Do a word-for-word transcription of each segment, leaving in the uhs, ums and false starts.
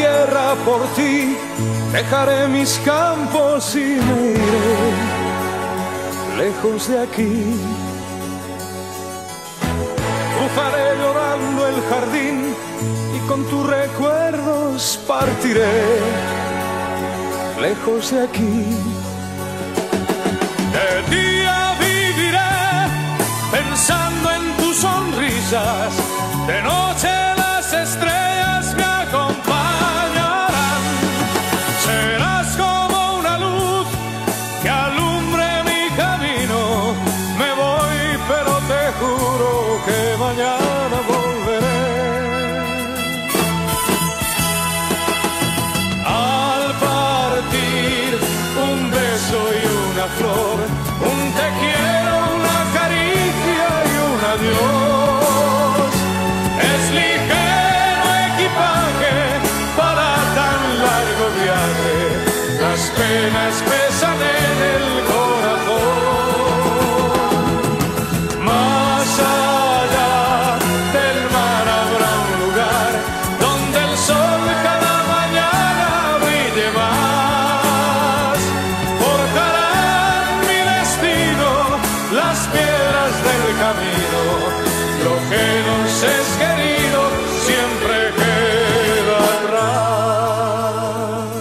tierra por ti, dejaré mis campos y me iré lejos de aquí. Cruzaré llorando el jardín y con tus recuerdos partiré lejos de aquí. De día viviré pensando en tus sonrisas, de noche las estrellas me acompañarán. Serás como una luz que alumbre mi camino. Me voy, pero te juro que mañana volveré. Al partir, un beso y una flor, un te quiero, una caricia y un adiós. Es ligero equipaje para tan largo viaje, las penas pesan en el corazón. Más allá del mar habrá un lugar donde el sol cada mañana brille más. Forjarán mi destino las piedras del camino, lo que nos es querido siempre queda atrás.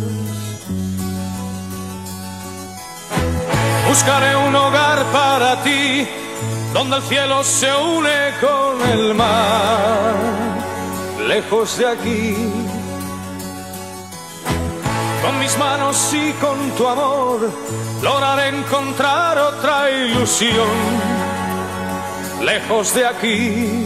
Buscaré un hogar para ti, donde el cielo se une con el mar, lejos de aquí. Con mis manos y con tu amor lograré encontrar otra ilusión, lejos de aquí.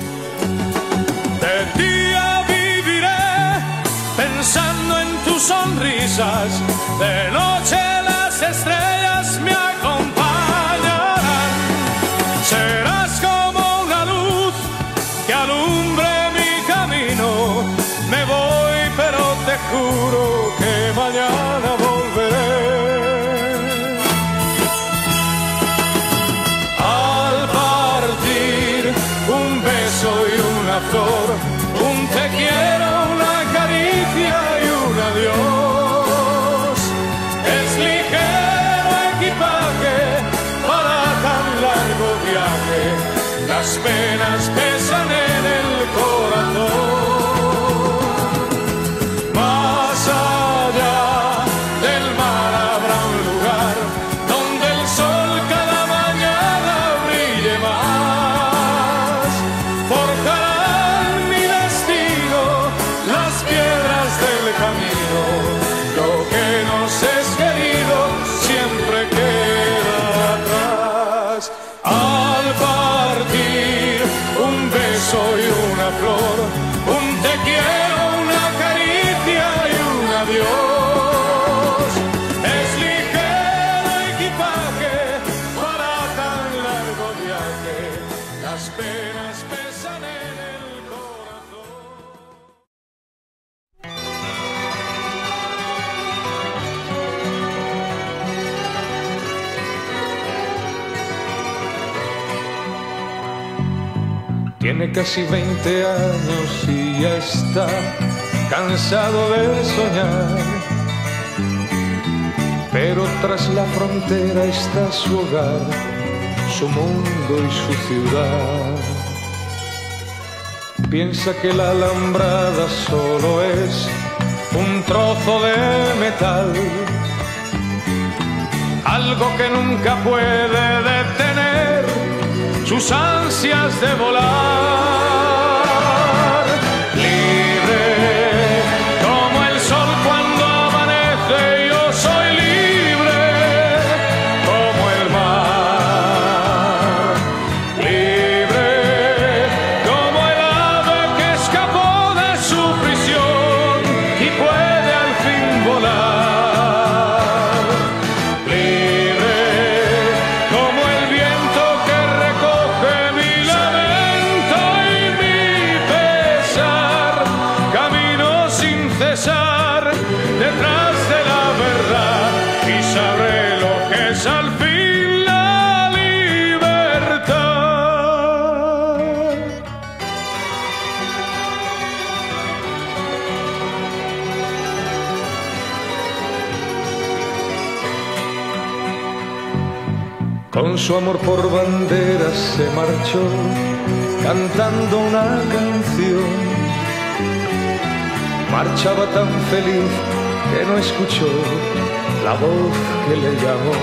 De día viviré pensando en tus sonrisas, de noche las estrellas me acompañarán. Serás como una luz que alumbre mi camino. Me voy, pero te juro que mañana volveré. Al partir, un beso y una flor, un te quiero, una caricia y un adiós. Es ligero equipaje para tan largo viaje, las penas pesan en el corazón. Más allá del mar habrá un lugar donde el sol cada mañana brille más. Forjarán mi destino las piedras del camino, lo que nos es querido siempre queda atrás. Al partir, un beso y una flor, un te quiero, una caricia y un adiós. Es ligero equipaje para tan largo viaje, las penas pesan en el corazón. Tiene casi veinte años y ya está cansado de soñar, pero tras la frontera está su hogar, su mundo y su ciudad. Piensa que la alambrada solo es un trozo de metal, algo que nunca puede detener sus ansias de volar. Libre como el sol cuando amanece, yo soy libre como el mar. Libre como el ave que escapó de su prisión y puede al fin volar. Libre como el viento que recoge mi lamento y mi Con su amor por bandera se marchó cantando una canción. Marchaba tan feliz que no escuchó la voz que le llamó.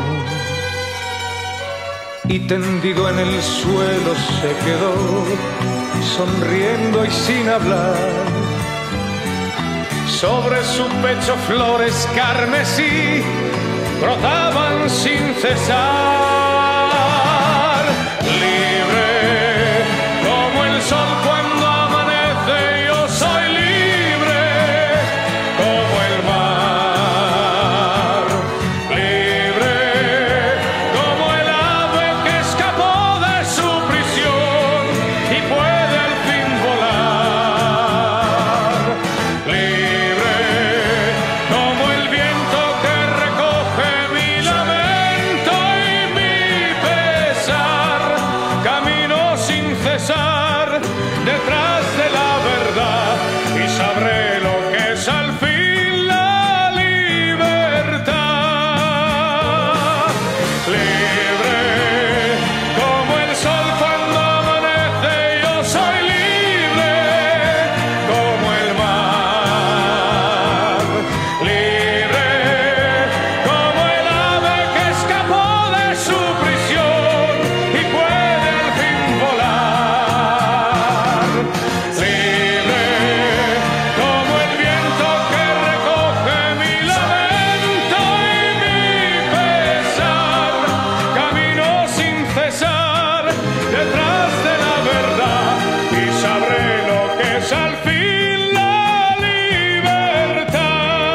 Y tendido en el suelo se quedó, sonriendo y sin hablar. Sobre su pecho flores carmesí brotaban sin cesar. Libre como el sol cuando amanece, yo soy libre como el mar. Libre como el ave que escapó de su prisión y puede al fin volar. Libre como el viento que recoge mi lamento y mi pesar. Camino sin cesar detrás de la verdad y sabré lo que es al fin la libertad. Libre como el sol cuando amanece, yo soy libre como el mar. Libre como el ave que escapó de su prisión y puede al fin volar. Libre como el viento que recoge mi lamento y mi pesar. Camino sin cesar detrás de la verdad y sabré lo que es al fin la libertad.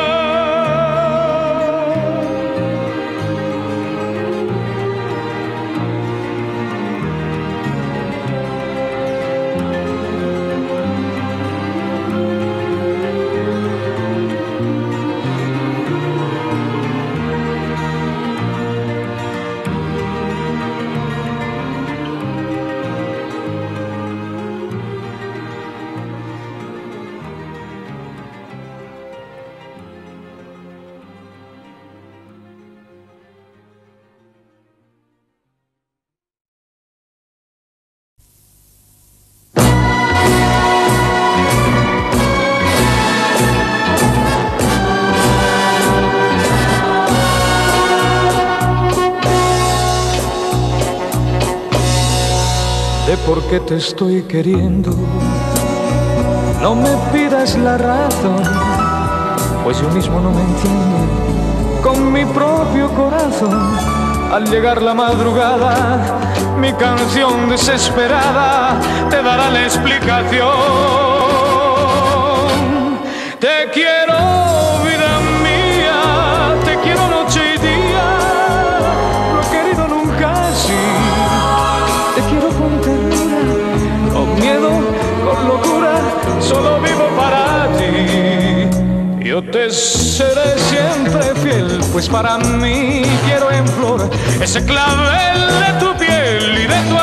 De por qué te estoy queriendo, no me pidas la razón, pues yo mismo no me entiendo con mi propio corazón. Al llegar la madrugada, mi canción desesperada te dará la explicación. Te quiero, vida mía, te quiero noche y día, no he querido nunca así. Te quiero con ternura, con miedo, con locura, solo vivo para ti. Yo te seré siempre fiel, pues para mí quiero en flor ese clavel de tu piel y de tu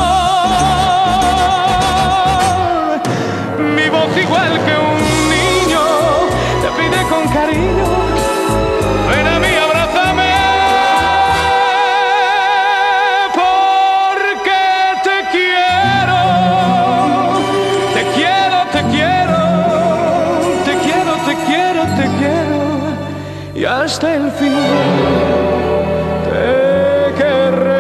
amor. Mi voz igual que un niño te pide con cariño, ven a mí, abrázame, porque te quiero, te quiero, te quiero, te quiero, te quiero, te quiero, y hasta el fin te querré.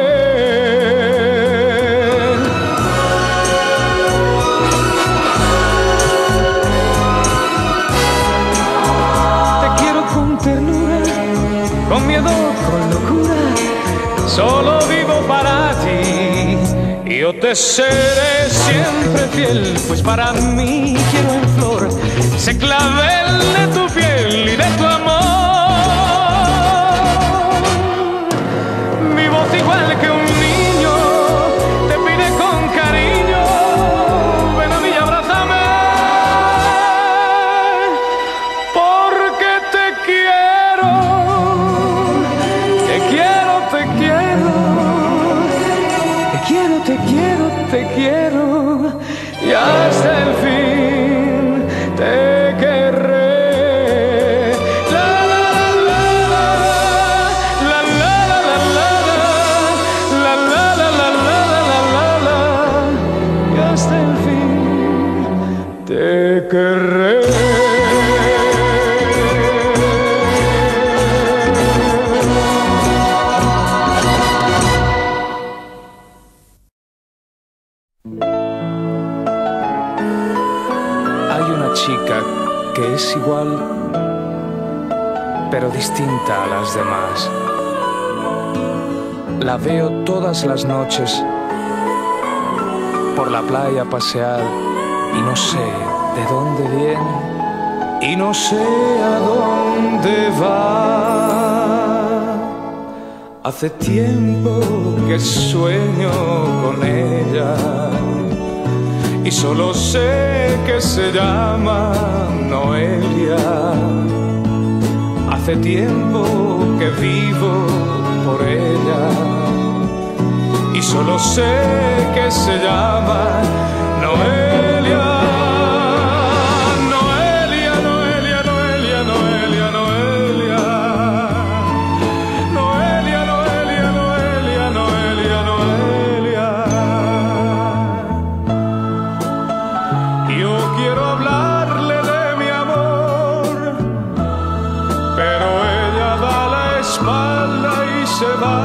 Te quiero con ternura, con miedo, con locura, solo vivo para ti. Yo te seré siempre fiel, pues para mí quiero en flor ese clavel de tu piel y de tu amor. Mi voz igual que un niño te pide con cariño, ven a mí y abrázame, porque te quiero, te quiero, te quiero, te quiero, te quiero, te quiero, y hasta el fin te querré. pero distinta a las demás. La veo todas las noches por la playa pasear y no sé de dónde viene y no sé a dónde va. Hace tiempo que sueño con ella y solo sé que se llama Noelia. Hace tiempo que vivo por ella y solo sé que se llama Noelia. Noelia, Noelia, Noelia, Noelia, Noelia. Noelia, Noelia, Noelia, Noelia, Noelia. Yo quiero hablarle de mi amor, pero ella da la espalda y se va.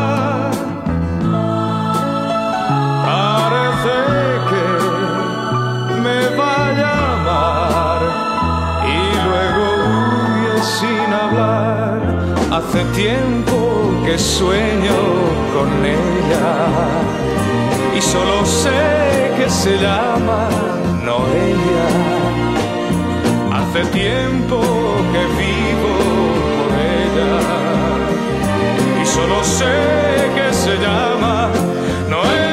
Parece que me vaya a amar y luego huye sin hablar. Hace tiempo que sueño con ella y solo sé que se llama Noelia. Hace tiempo que vivo por ella y solo sé que se llama Noelia.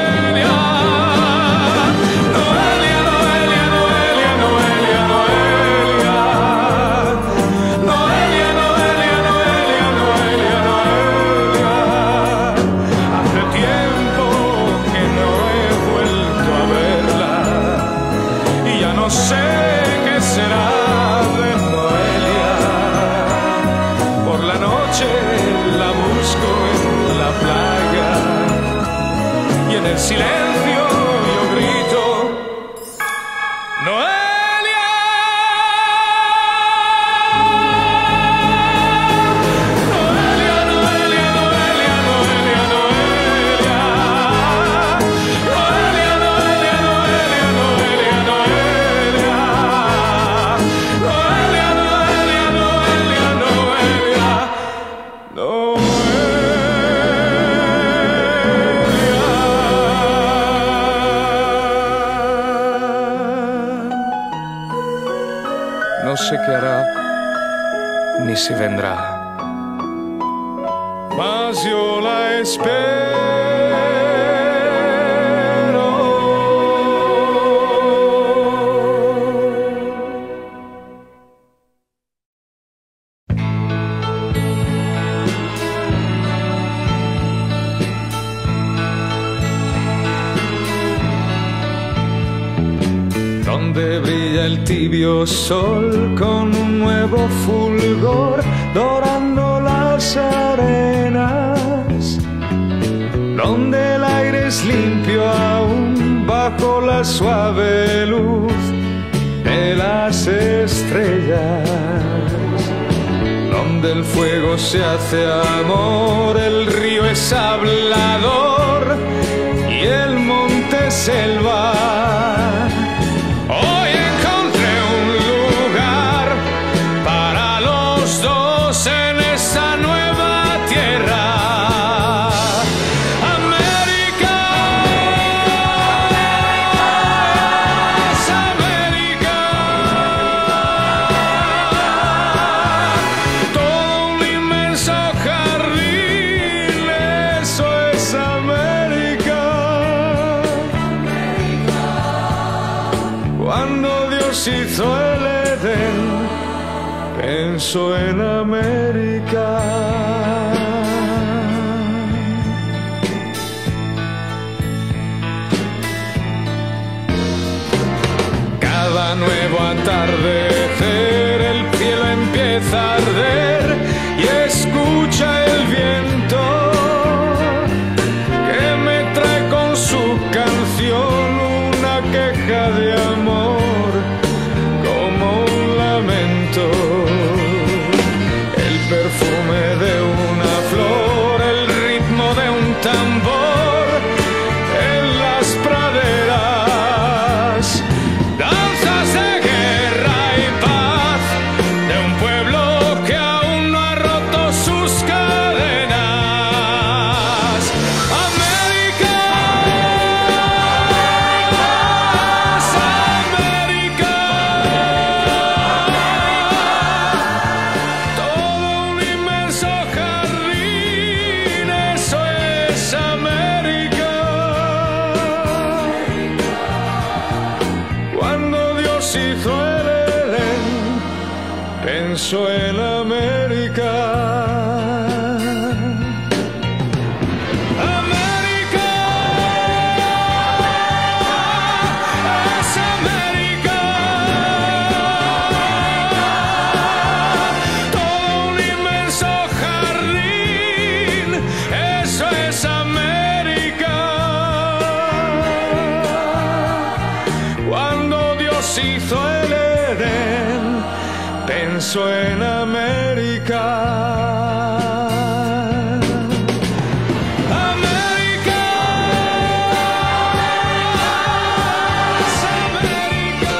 No sé qué será de Noelia. Por la noche la busco en la playa y en el silencio yo grito Noelia. No sé qué hará, ni si vendrá, mas yo la espero. Donde brilla el tibio sol con un nuevo fulgor dorando las arenas, donde el aire es limpio aún bajo la suave luz de las estrellas, donde el fuego se hace amor, el río es hablador y el monte selva. Hoy encontré un lugar para los dos en esta nueva tierra. América es América. Todo un inmenso jardín, eso es América. Cuando Dios hizo el Edén, pensó en América. Cada nuevo atardecer el cielo empieza a arder y escucha el viento que me trae con su canción una queja de amor como un lamento. El perfume de una flor, el ritmo de un tambor en las praderas, danzas de guerra y paz de un pueblo que pienso en América. América es América, todo un inmenso jardín, eso es América. Cuando Dios hizo el Edén, pensó en América. América es América.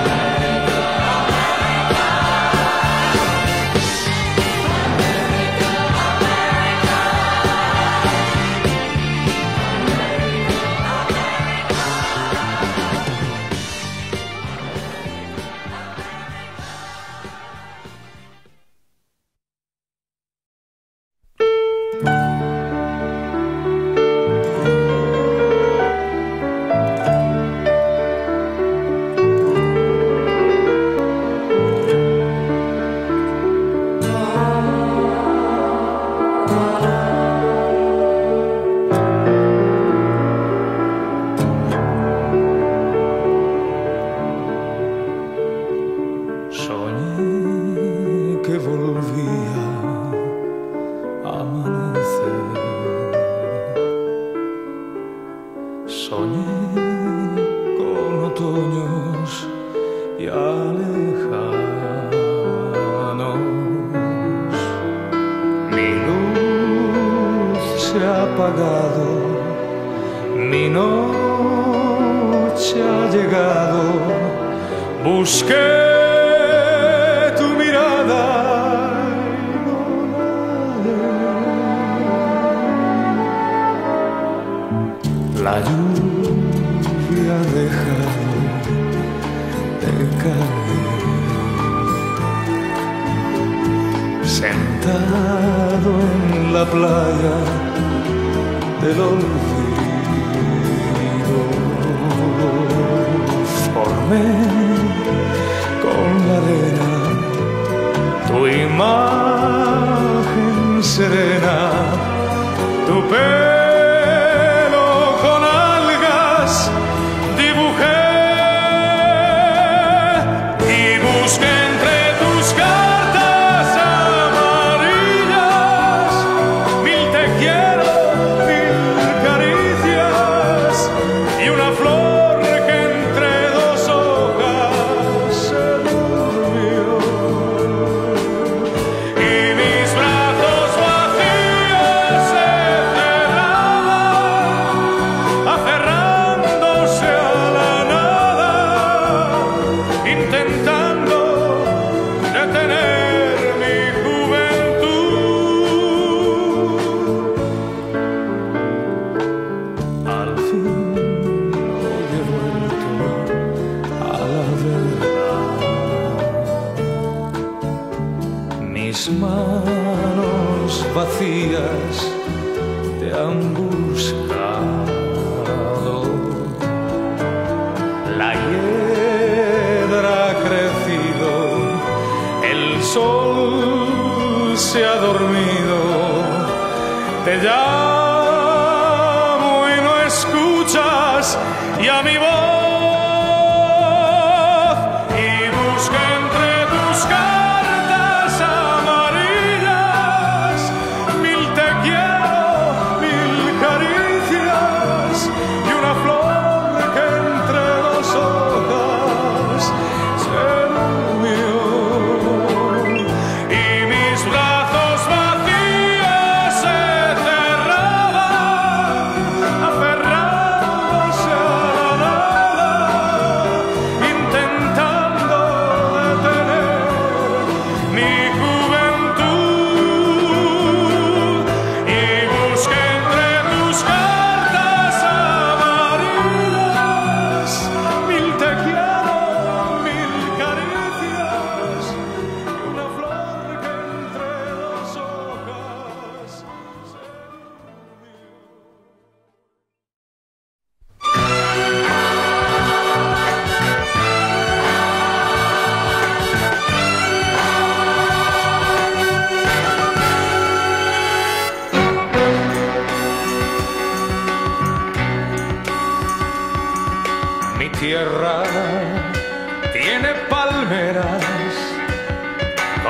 Soñé que volvía a amanecer. Soñé con otoños ya lejanos. Mi luz se ha apagado, mi noche ha llegado. Busqué tu mirada y no la hallé. La lluvia deja de caer. Sentado en la playa del olvido, formé con la arena tu imagen serena, tu pelo con algas dibujé y busqué entre tus cartas amarillas mil te quiero, mil caricias y una flor que entre dos hojas se durmió. Y mis brazos vacíos se cerraban, aferrándose a la nada, intentando detener mi juventud. Al fin hoy he vuelto a la verdad. Mis manos vacías te han buscado. La hiedra ha crecido, el sol se ha dormido. Te llamo y no escuchas, y a mi voz y busca entre tus cartas amarillas mil te quiero, mil caricias y una flor que entre dos hojas se durmió. Y mis brazos vacíos se cerraban, aferrándose a la nada,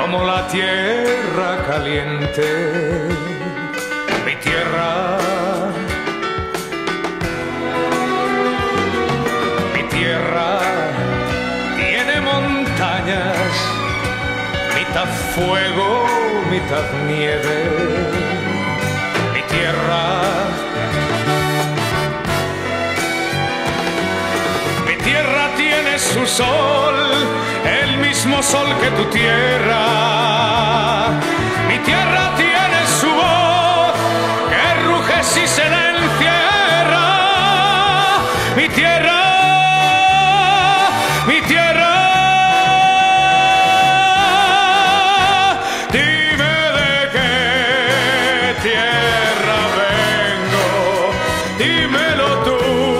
como la tierra caliente, mi tierra, mi tierra tiene montañas, mitad fuego, mitad nieve, mi tierra, mi tierra tiene su sol, el mismo sol que tu tierra. Mi tierra tiene su voz, que ruge si se la encierra. Mi tierra, mi tierra. Dime de qué tierra vengo, dímelo tú.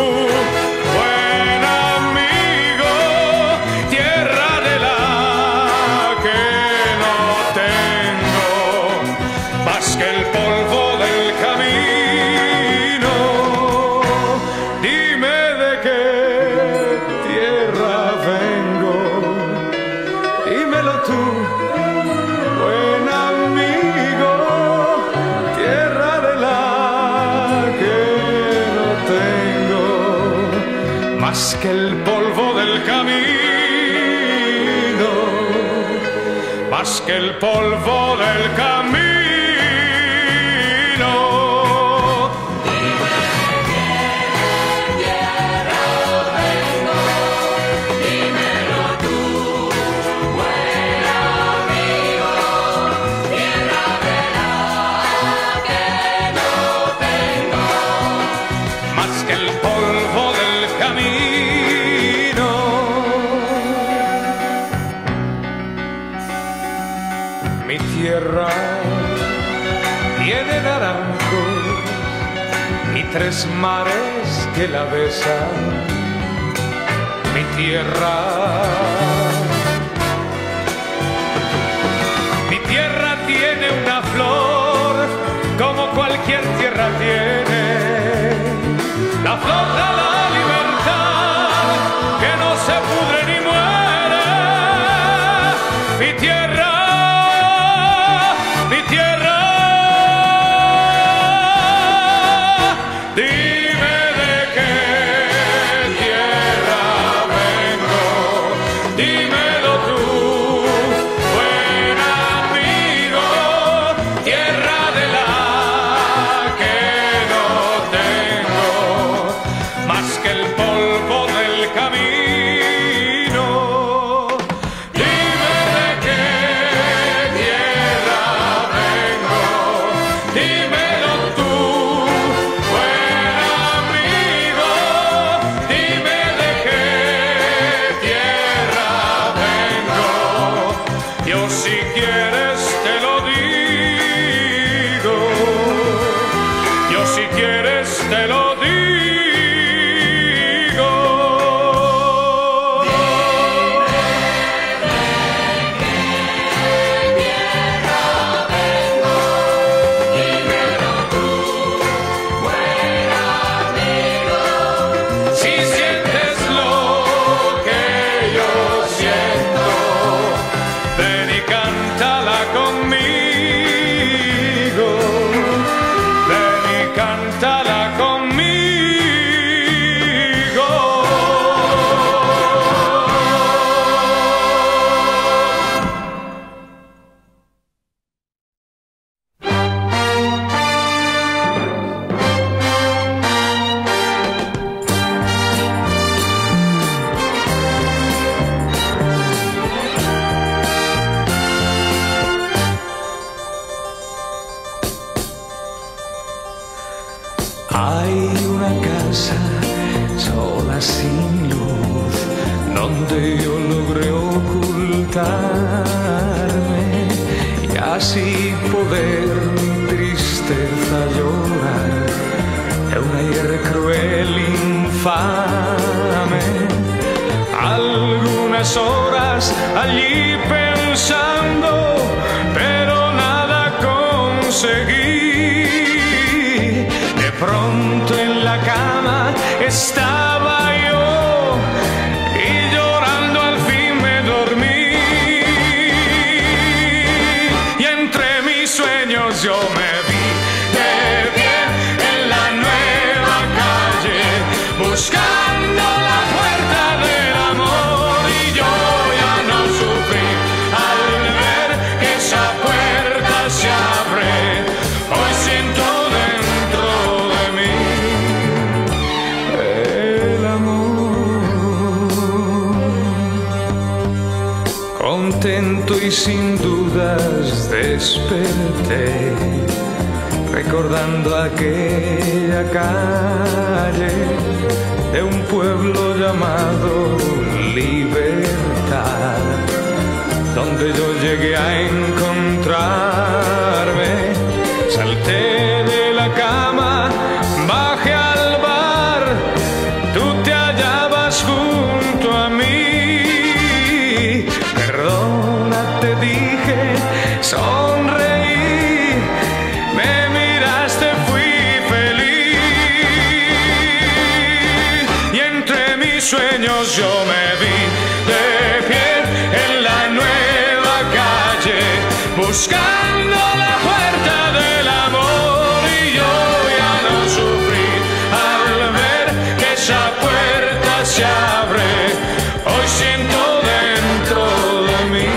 Más que el polvo del camino, más que el polvo del camino. Dime de qué tierra vengo, dímelo tú, buen amigo, tierra de la que no tengo, Más que el polvo del camino. Mi tierra tiene naranjos y tres mares que la besan. Mi tierra, mi tierra tiene una flor como cualquier tierra tiene, la flor de la libertad que no se pudre ni muere. Mi tierra, mi tierra, dime de qué tierra vengo, dímelo tú, buen amigo, tierra de la que no tengo, más que el polvo del camino. Dime de qué tierra vengo, dímelo tú, buen amigo, dime de qué tierra vengo. Yo si quieres te lo digo, yo si quieres te lo digo. Si sientes lo que yo siento, ven y cántala conmigo, ven y cántala conmigo. Hay una casa sola sin luz, donde yo logré ocultarme y así poder mi tristeza llorar de un aire cruel, infame. Algunas horas allí pensando, pero nada conseguí. De pronto en la cama estaba yo y llorando al fin me dormí. yo me vi de pie en la nueva calle, buscando la puerta del amor, y yo ya no sufrí al ver que esa puerta se abre. Hoy siento dentro de mí el amor. Contento y sin dudas desperté, recordando aquella calle de un pueblo llamado Libertad, donde yo llegué a encontrarme. Salté de la cama, bajé al bar, tú te hallabas junto a mí. Perdona, te dije, sonreí, me miraste, fui feliz. Y entre mis sueños yo me vi de pie en la nueva calle, buscando la puerta del amor, y yo ya no sufrí al ver que esa puerta se abre. Hoy siento dentro de mí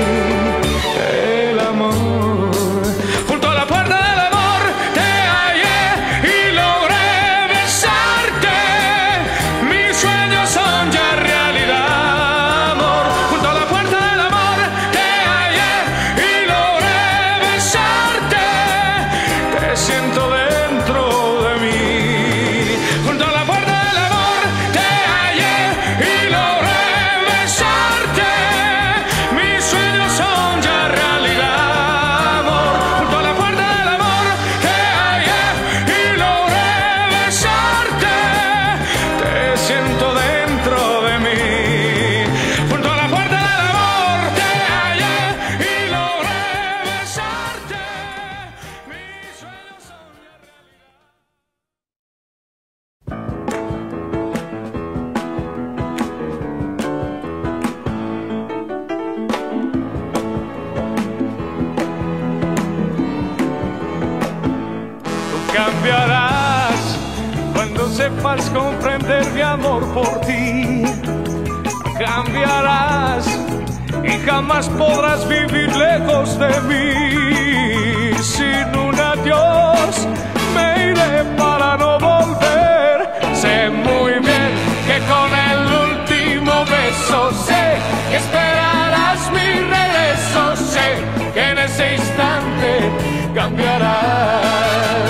el amor. Junto a la puerta del amor te hallé y logré besarte. Mis sueños son ya realidad, amor. Junto a la puerta del amor te hallé y logré besarte. Te siento dentro de mí. Junto a la puerta del amor te hallé y logré besarte. Mis sueños son ya realidad, amor. Junto a la puerta del amor te hallé y logré besarte. Te siento dentro de mí. Junto a la puerta del amor te hallé y logré besarte. Mis sueños son ya realidad. Tú cambiarás cuando sepas comprender mi amor por ti. Cambiarás y jamás podrás vivir lejos de mí. Sin un adiós me iré para no volver. Sé muy bien que con el último beso sé que esperarás mi regreso. Sé que en ese instante cambiarás.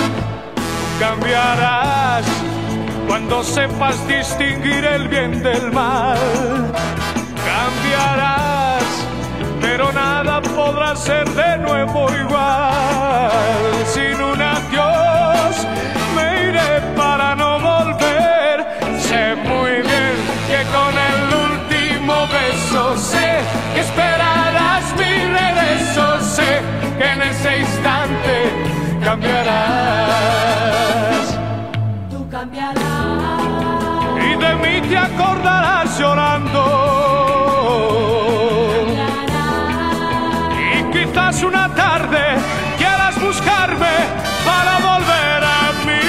Cambiarás cuando sepas distinguir el bien del mal. Cambiarás, pero nada podrá ser de nuevo igual. Sin un adiós me iré para no volver. Sé muy bien que con el último beso sé que esperarás mi regreso. Sé que en ese instante cambiarás. Tú cambiarás. Y de mí te acordarás llorando. Y quizás una tarde quieras buscarme para volver a mí.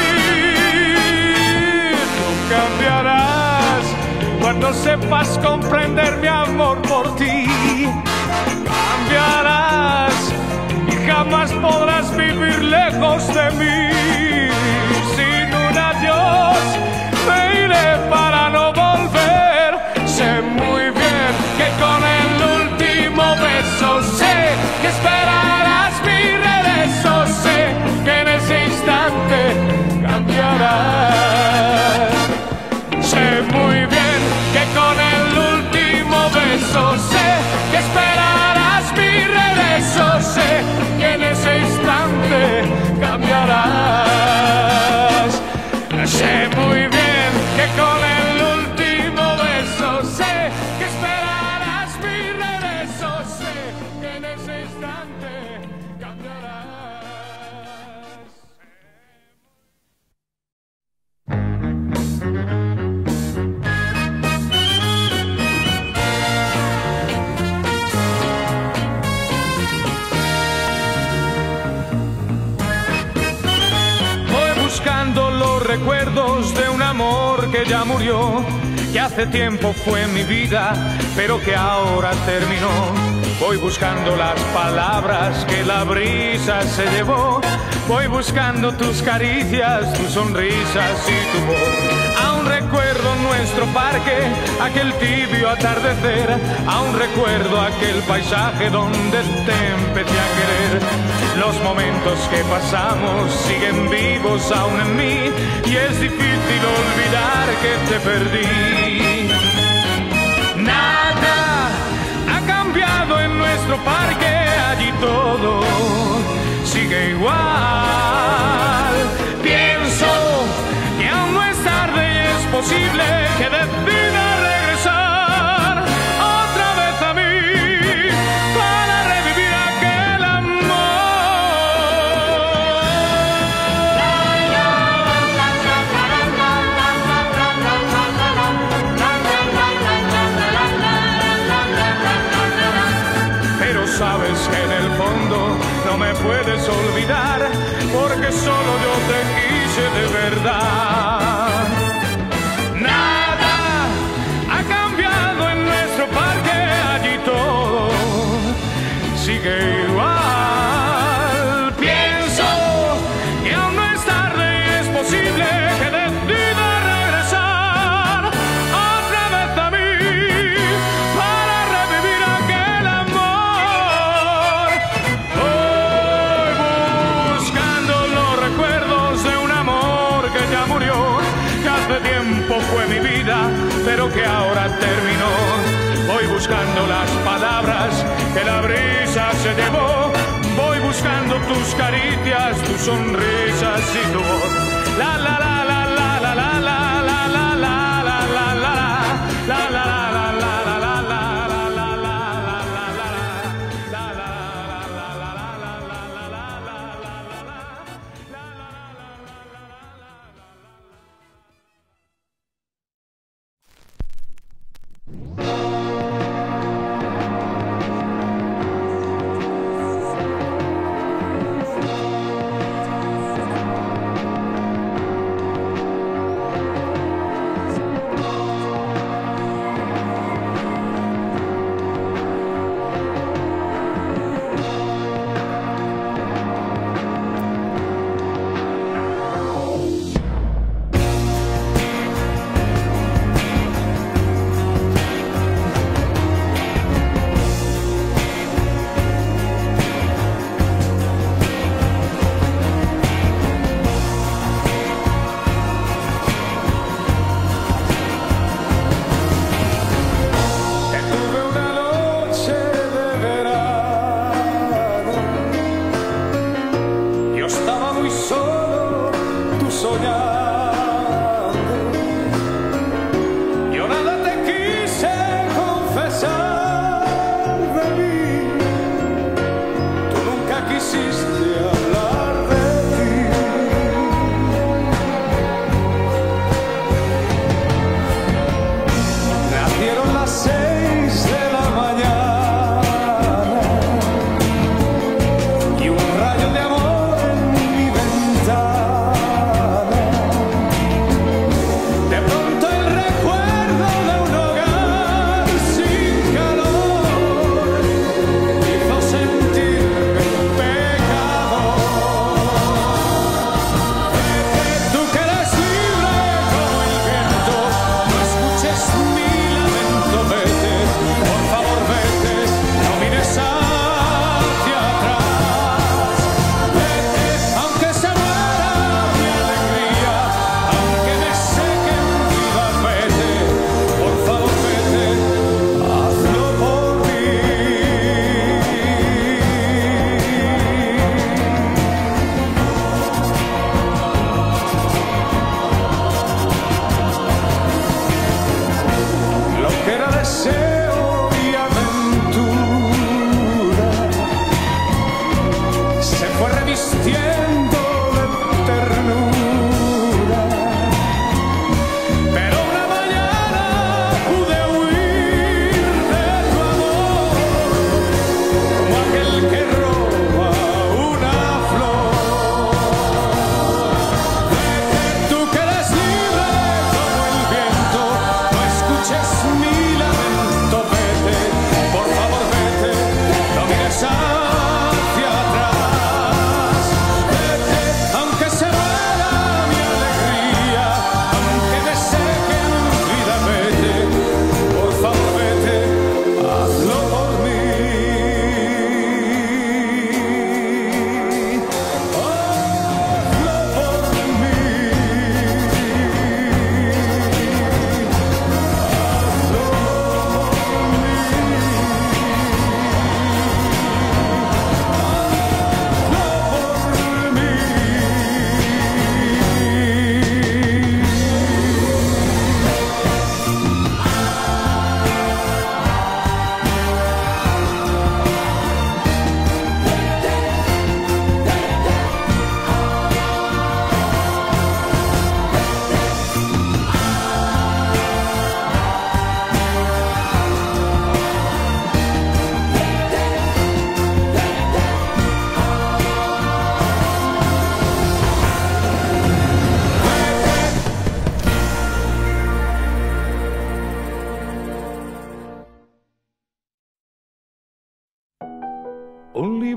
Tú cambiarás cuando sepas comprender mi amor por ti. Cambiarás y jamás podrás vivir lejos de mí. Sin un adiós me iré para no volver. Sé muy bien que con el último beso sé que esperarás mi regreso. Sé que en ese instante cambiarás. Sé muy bien que con el último beso sé que esperarás mi regreso. Sé que en ese instante cambiarás. buscando los recuerdos de un amor que ya murió, que hace tiempo fue mi vida, pero que ahora terminó. Voy buscando las palabras que la brisa se llevó. Voy buscando tus caricias, tus sonrisas y tu voz. Aún recuerdo nuestro parque, aquel tibio atardecer. Aún recuerdo aquel paisaje donde te empecé a querer. Los momentos que pasamos siguen vivos aún en mí, y es difícil olvidar que te perdí. Nada ha cambiado en nuestro parque, allí todo sigue igual. Pienso que aún no es tarde y es posible que decida regresar otra vez a mí para revivir aquel amor. Pero sabes que en el fondo no me puedes olvidar, porque solo yo te quise de verdad. Nada ha cambiado en nuestro parque, allí todo sigue igual. Pienso que aún no es tarde y es posible que decida regresar otra vez a mí para revivir aquel amor. Voy buscando los recuerdos de un amor que ya murió, que hace tiempo fue mi vida, pero que ahora terminó. Voy buscando las palabras que la brisa se llevó. Voy buscando tus caricias, tus sonrisas y tu voz. La la la la la la la la la la la la la la la la la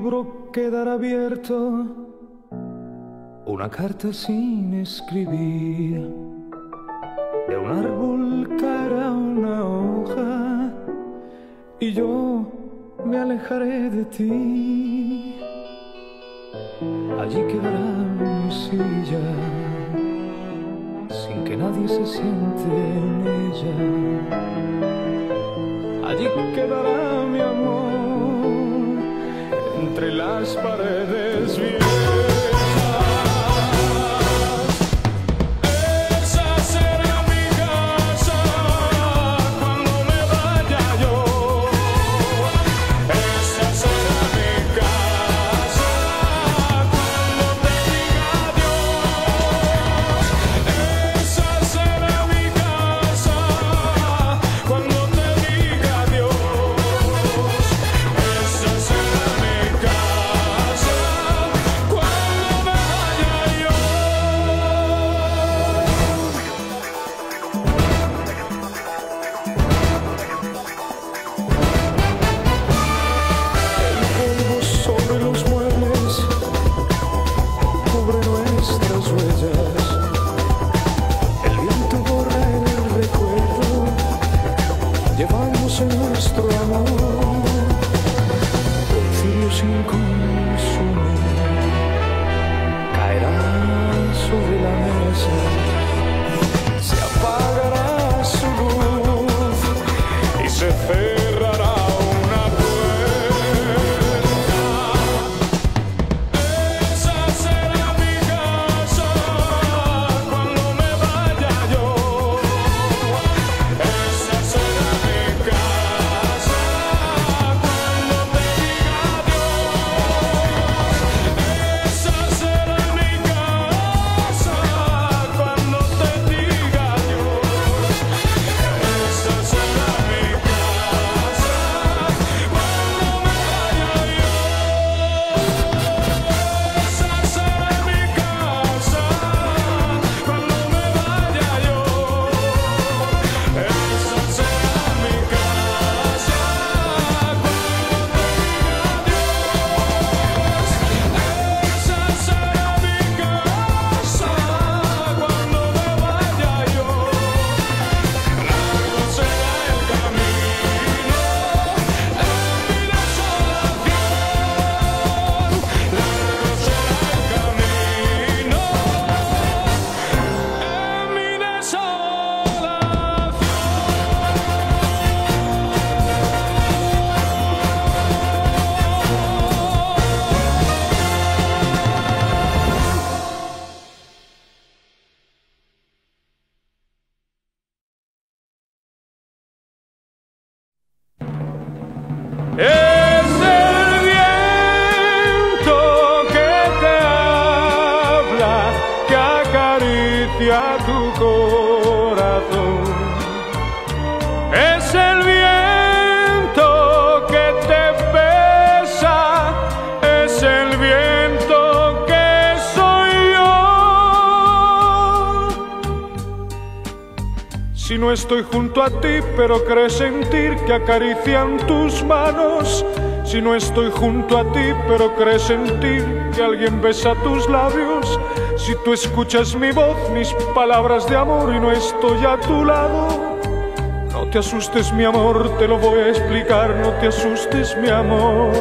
libro quedará abierto, una carta sin escribir. De un árbol caerá una hoja y yo me alejaré de ti. Allí quedará mi silla, sin que nadie se siente en ella. Allí quedará mi amor, entre las paredes viejas. Nuestro amor, un cirio sin consumir, caerá sobre la mesa, se apagará su luz y se cerrará una puerta. Esa será mi casa cuando me vaya yo. Esa será mi casa. Es el viento que te habla, que acaricia tu corazón. Es el viento que te besa, es el viento que soy yo. Si no estoy junto a ti, pero crees sentir que acarician tus manos. Si no estoy junto a ti, pero crees sentir que alguien besa tus labios. Si tú escuchas mi voz, mis palabras de amor y no estoy a tu lado. No te asustes, mi amor, te lo voy a explicar. No te asustes, mi amor.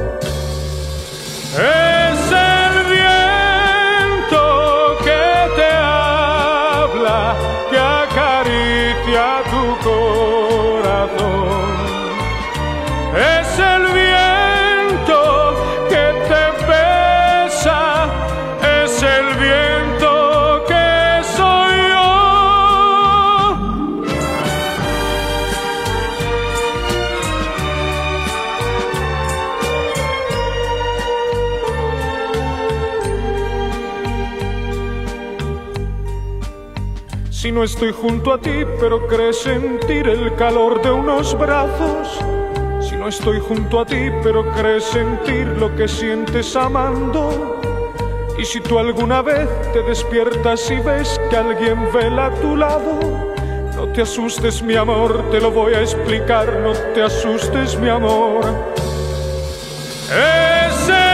Es el viento que te habla, que acaricia tu corazón. Es el viento que te besa, es el viento que soy yo. Si no estoy junto a ti, pero crees sentir el calor de unos brazos. Si no estoy junto a ti, pero crees sentir lo que sientes amando. Y si tú alguna vez te despiertas y ves que alguien vela a tu lado, no te asustes, mi amor, te lo voy a explicar. No te asustes, mi amor. Ese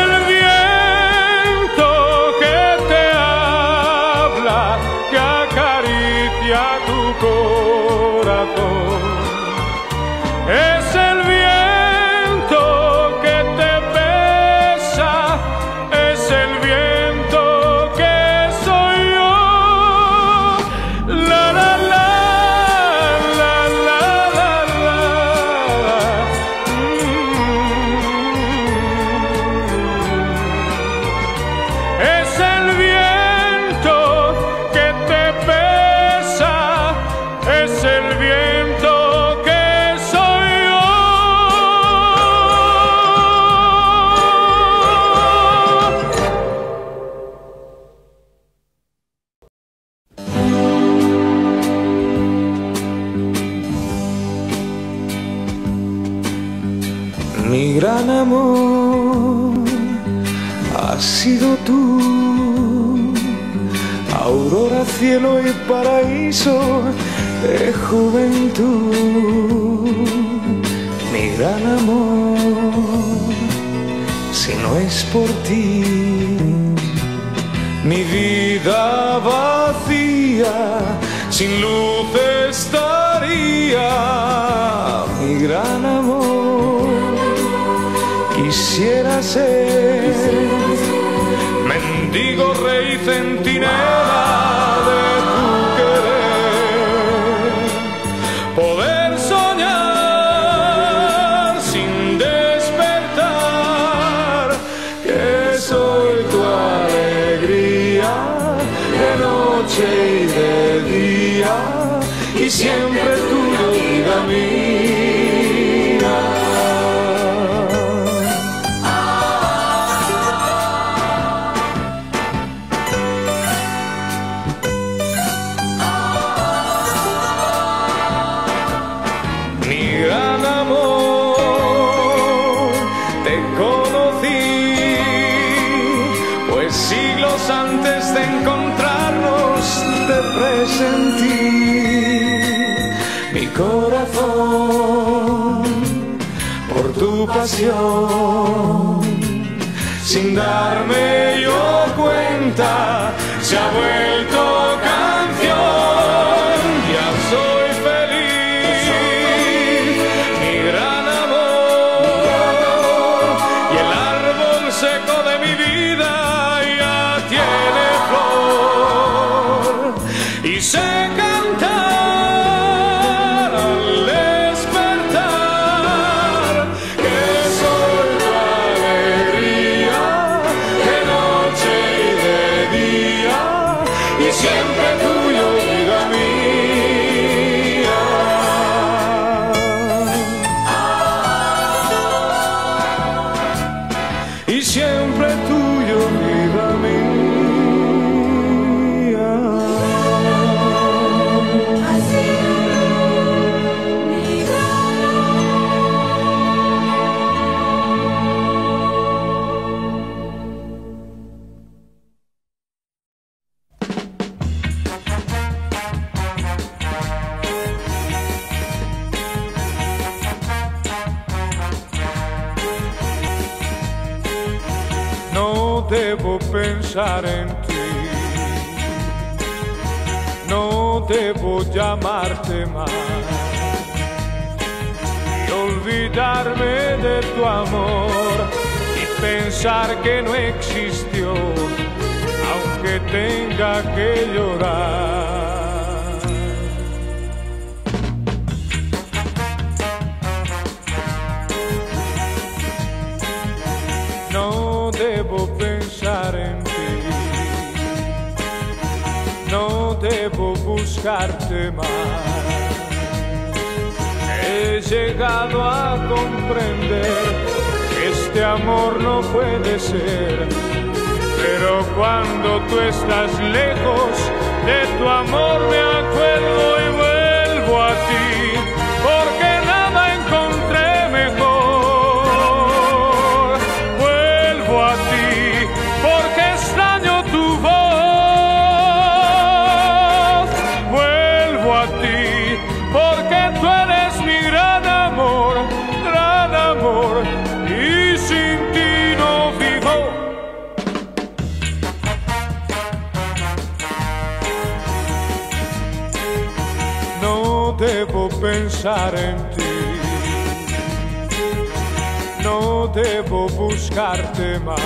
corazón. Es el viento que te besa, es el viento que soy yo. La la la, la la la la. Mm. Es el viento que te besa, es el viento que soy yo. Mi gran amor has sido tú, aurora, cielo y paraíso de juventud. Mi gran amor, si no es por ti, mi vida vacía, sin luz estaría. Mi gran amor, quisiera ser mendigo, rey, centinela de tu querer, poder soñar sin despertar, que soy tu alegría de noche y de día, y siempre tuyo, vida mía. Mi gran amor, te conocí, pues siglos antes de encontrarnos te presentí. Mi corazón, por tu pasión, sin darme yo cuenta, se ha vuelto canción. Ya soy feliz, mi gran amor, y el árbol seco de mi vida ya tiene flor, y sé cantar al despertar, que soy tu alegría de noche y de día, y siempre tuyo, vida mía. Y siempre tuyo, vida mía. No debo pensar en ti, no debo llamarte más y olvidarme de tu amor y pensar que no existió, aunque tenga que llorar. No debo pensar en ti, no debo buscarte más. He llegado a comprender que este amor no puede ser, pero cuando tú estás lejos de tu amor me acuerdo y vuelvo a ti, porque nada encontré mejor. Vuelvo a ti porque extraño tu voz. Vuelvo a ti porque tú eres mi gran amor, gran amor, y sin ti no vivo. debo pensar en ti, no debo buscarte más.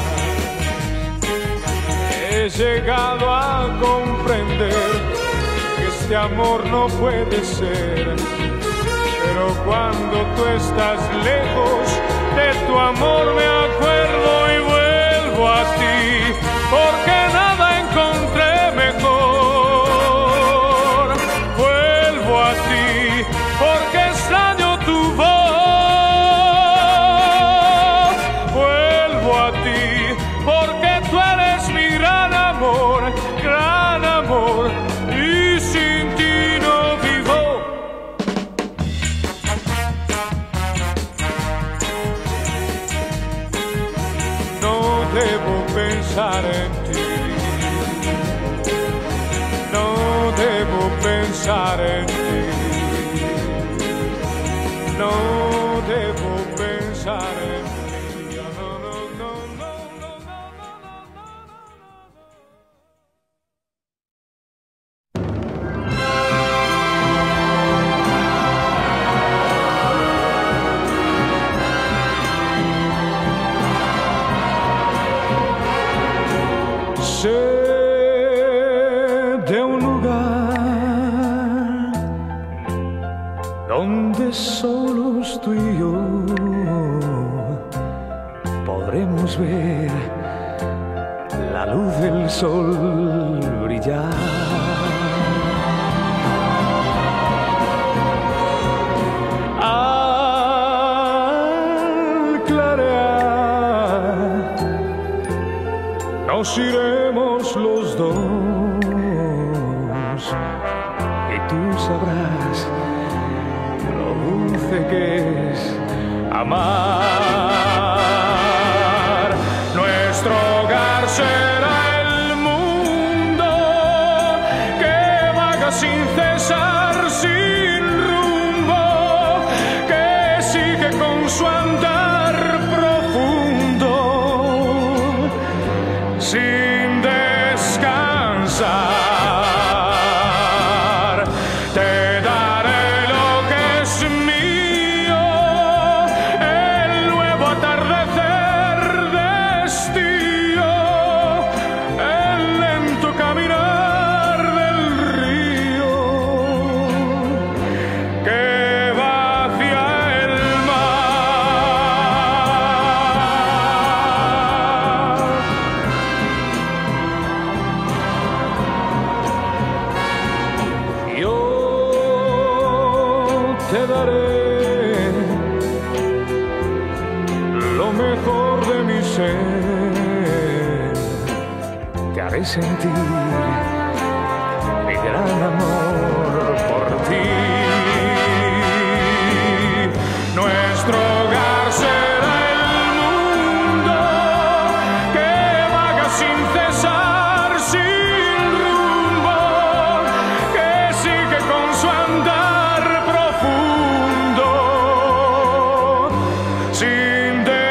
He llegado a comprender que este amor no puede ser, pero cuando tú estás lejos de tu amor me acuerdo y vuelvo a ti, porque nada encontré mejor. Vuelvo a ti porque extraño tu voz. Vuelvo a ti porque tú eres mi gran amor, gran amor, y sin ti no vivo. No debo pensar en ti, no debo pensar en ti, no debo pensar en ti. No, no, no, no, no, no, sé de un lugar donde solos tú y yo podremos ver la luz del sol brillar. Al clarear nos iremos los dos y tú sabrás lo dulce que es amar. Nuestro hogar será el mundo que vaga sin cesar, sin rumbo, que sigue con su andar profundo, sin descansar. Te daré lo que es mío, el nuevo atardecer de estío, el lento caminar del río que va hacia el mar. Yo te daré lo mejor de mi ser, te haré sentir mi gran amor por ti. Nuestro hogar será el mundo que vaga sin cesar, sin rumbo, que sigue con su andar profundo, sin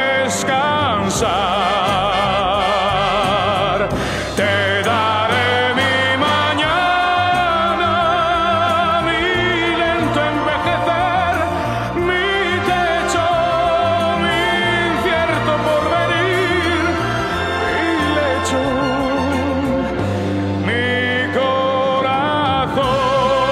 descansar. Te daré mi mañana, mi lento envejecer, mi techo, mi incierto porvenir, mi lecho, mi corazón.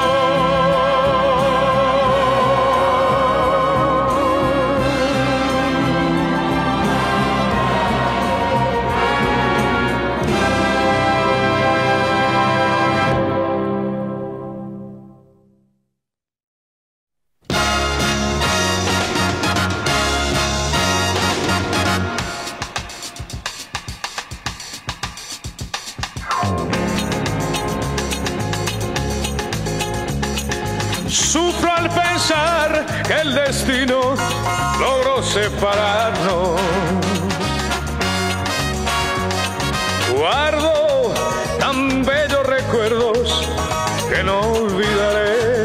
Sufro al pensar que el destino logró separarnos. Guardo tan bellos recuerdos que no olvidaré.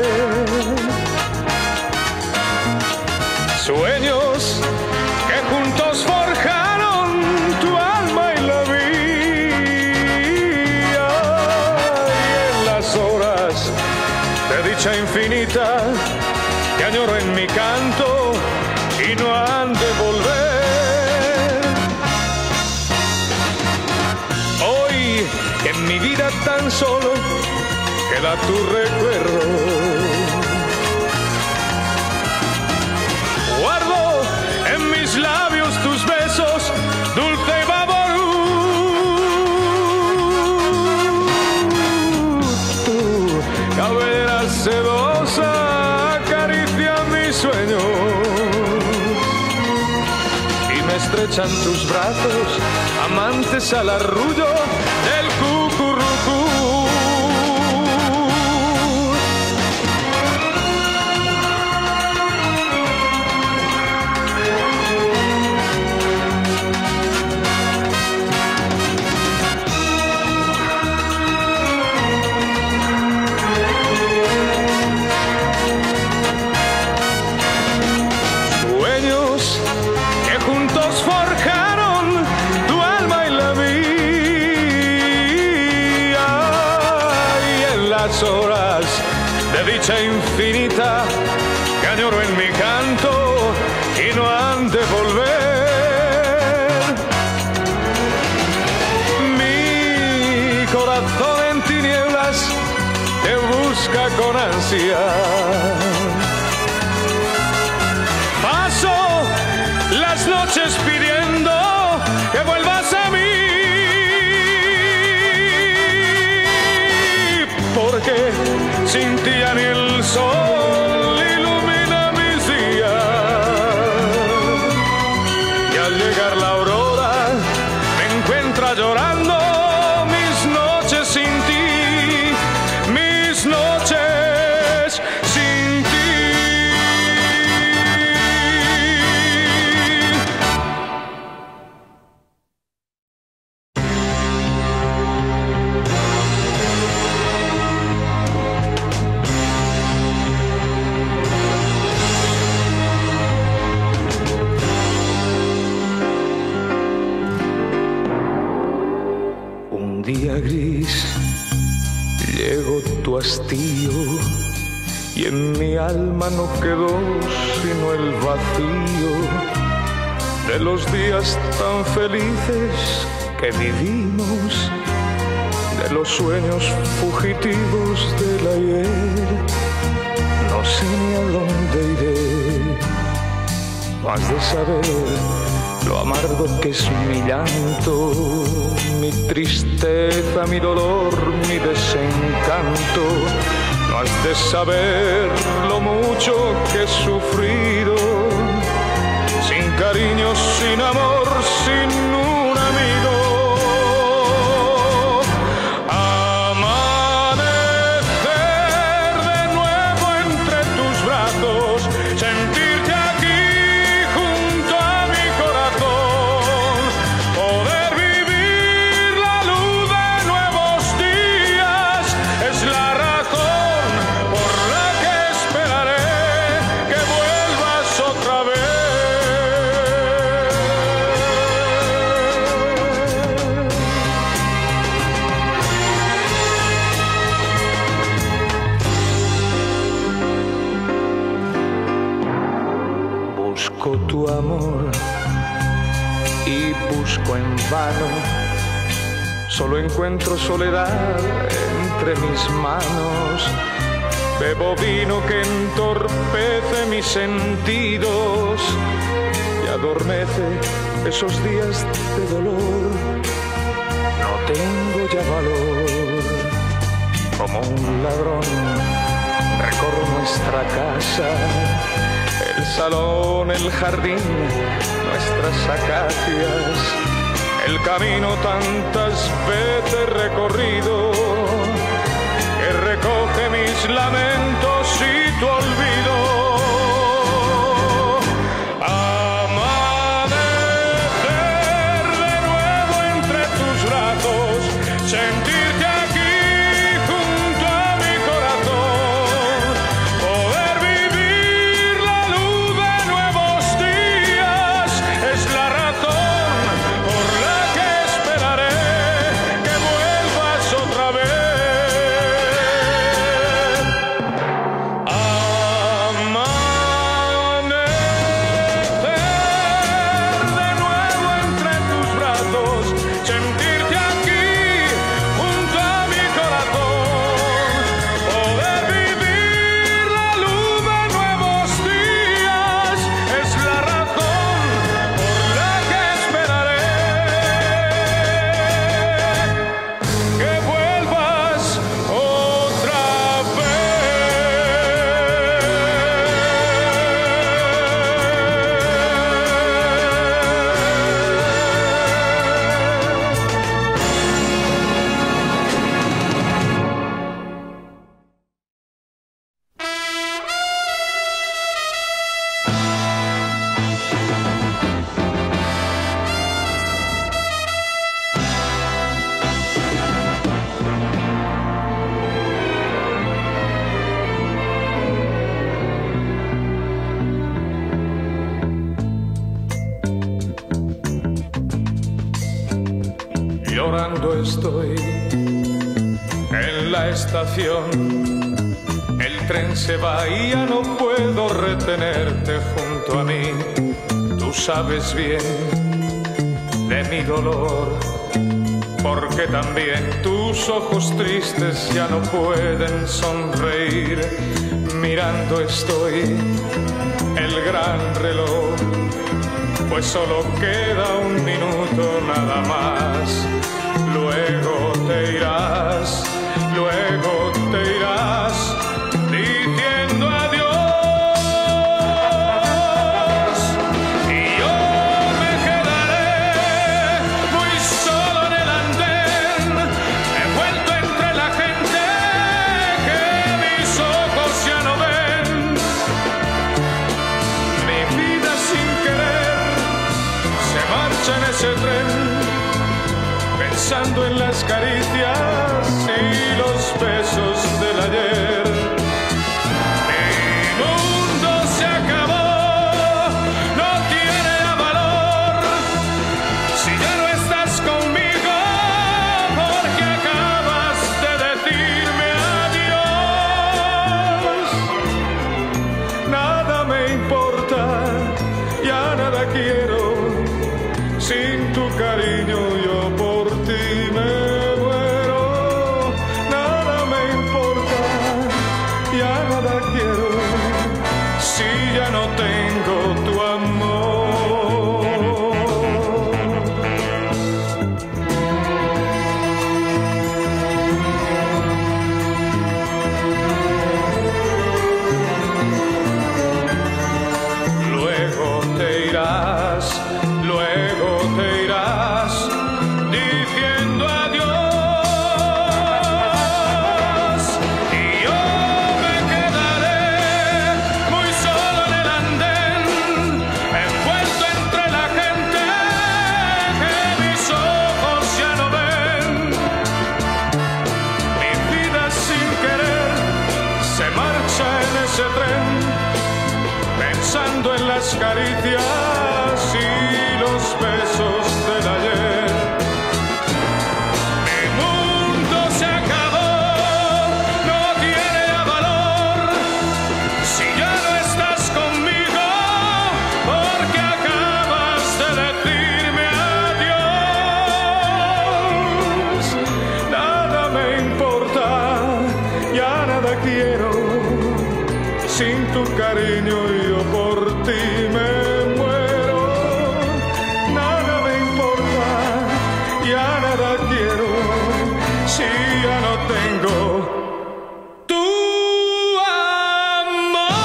Sueños que juntos forjaron tu alma y la mía. Y en las horas de dicha dicha infinita que añoro en mi canto y no han de volver. Hoy en mi vida tan solo queda tu recuerdo. Guardo en mis labios tus besos, dulce Baború. Tu cabellera sedosa acaricia mis sueños y me estrechan tus brazos, amantes al arrullo del cucurrucú. Horas de dicha infinita que añoro en mi canto y no han de volver. Mi corazón en tinieblas te busca con ansia. Paso las noches pidiendo que vuelvas a mí, porque sin ti ya ni el sol ilumina mis días. Y al llegar la aurora me encuentra llorando mis noches sin ti, mis noches sin ti. Día gris, llegó tu hastío y en mi alma no quedó sino el vacío de los días tan felices que vivimos, de los sueños fugitivos del ayer. No sé ni a dónde iré, no has de saber lo amargo que es mi llanto, mi tristeza, mi dolor, mi desencanto. No has de saber lo mucho que he sufrido, sin cariño, sin amor, sin un amigo. Amanecer de nuevo entre tus brazos, sentirte aquí junto a mi corazón, poder vivir la luz de nuevos días, es la razón por la que esperaré que vuelvas otra vez. Busco tu amor y busco en vano, solo encuentro soledad entre mis manos. Bebo vino que entorpece mis sentidos y adormece esos días de dolor. No tengo ya valor, como un ladrón recorro nuestra casa, el salón, el jardín, nuestras acacias, el camino tantas veces recorrido que recoge mis lamentos y tu olvido. Amanecer de nuevo entre tus brazos, sentirte aquí junto a mi corazón, poder vivir la luz de nuevos días, es la razón por la que esperaré que vuelvas otra vez. sentirte aquí junto a mi corazón, poder vivir la luz de nuevos días, es la razón por la que esperaré que vuelvas otra llorando estoy en la estación. El tren se va y ya no puedo retenerte junto a mí. Tú sabes bien de mi dolor, porque también tus ojos tristes ya no pueden sonreír. Mirando estoy el gran reloj, pues solo queda un minuto nada más. Luego te irás, luego te irás, diciendo adiós. Y yo me quedaré muy solo en el andén, envuelto entre la gente que mis ojos ya no ven. Mi vida sin querer se marcha en ese tren, pensando en las caricias y los besos del ayer. Mi mundo se acabó, no tiene ya valor, si ya no estás conmigo, porque acabas de decirme adiós. Nada me importa, ya nada quiero, sin tu cariño yo por ti me muero. Nada me importa, ya nada quiero, si ya no tengo tu amor. Luego te irás, luego te irás, diciendo adiós. Y yo me quedaré muy solo en el andén, envuelto entre la gente que mis ojos ya no ven. Mi vida sin querer se marcha en ese tren, pensando en las caricias y los besos del ayer. Mi mundo se acabó, no tiene ya valor, si ya no estás conmigo, porque acabas de decirme adiós. Nada me importa, ya nada quiero, sin tu cariño yo por ti me muero. Nada me importa, ya nada quiero, si ya no tengo tu amor.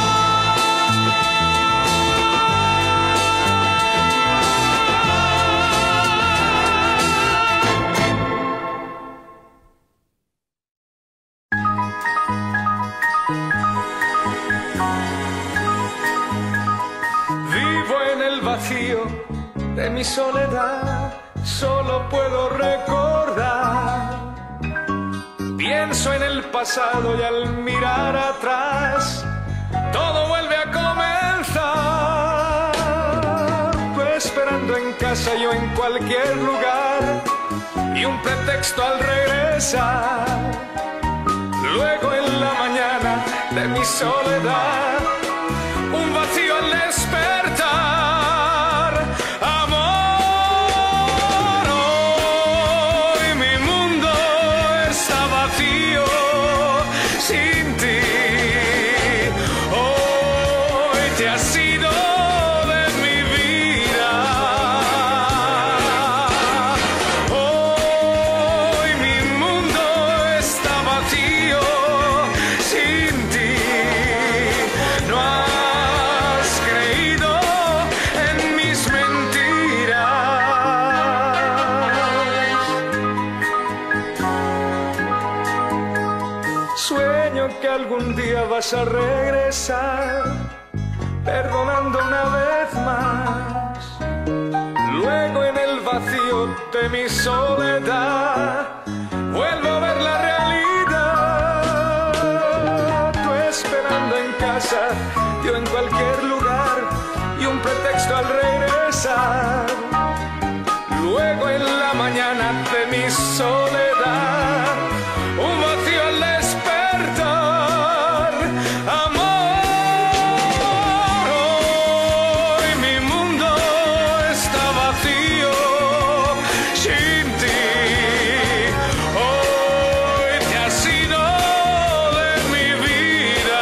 Vivo en el vacío de mi soledad, solo puedo recordar. Pienso en el pasado y al mirar atrás, todo vuelve a comenzar. Tú esperando en casa, yo en cualquier lugar, y un pretexto al regresar. Luego en la mañana de mi soledad, un vacío al despertar. Amor, oh, que algún día vas a regresar, perdonando una vez más. Luego en el vacío de mi soledad vuelvo a ver la realidad. Tú esperando en casa, yo en cualquier lugar, y un pretexto al regresar. Luego en la mañana de mi soledad, un vacío al despertar. Amor, hoy mi mundo está vacío sin ti. Hoy te has ido de mi vida.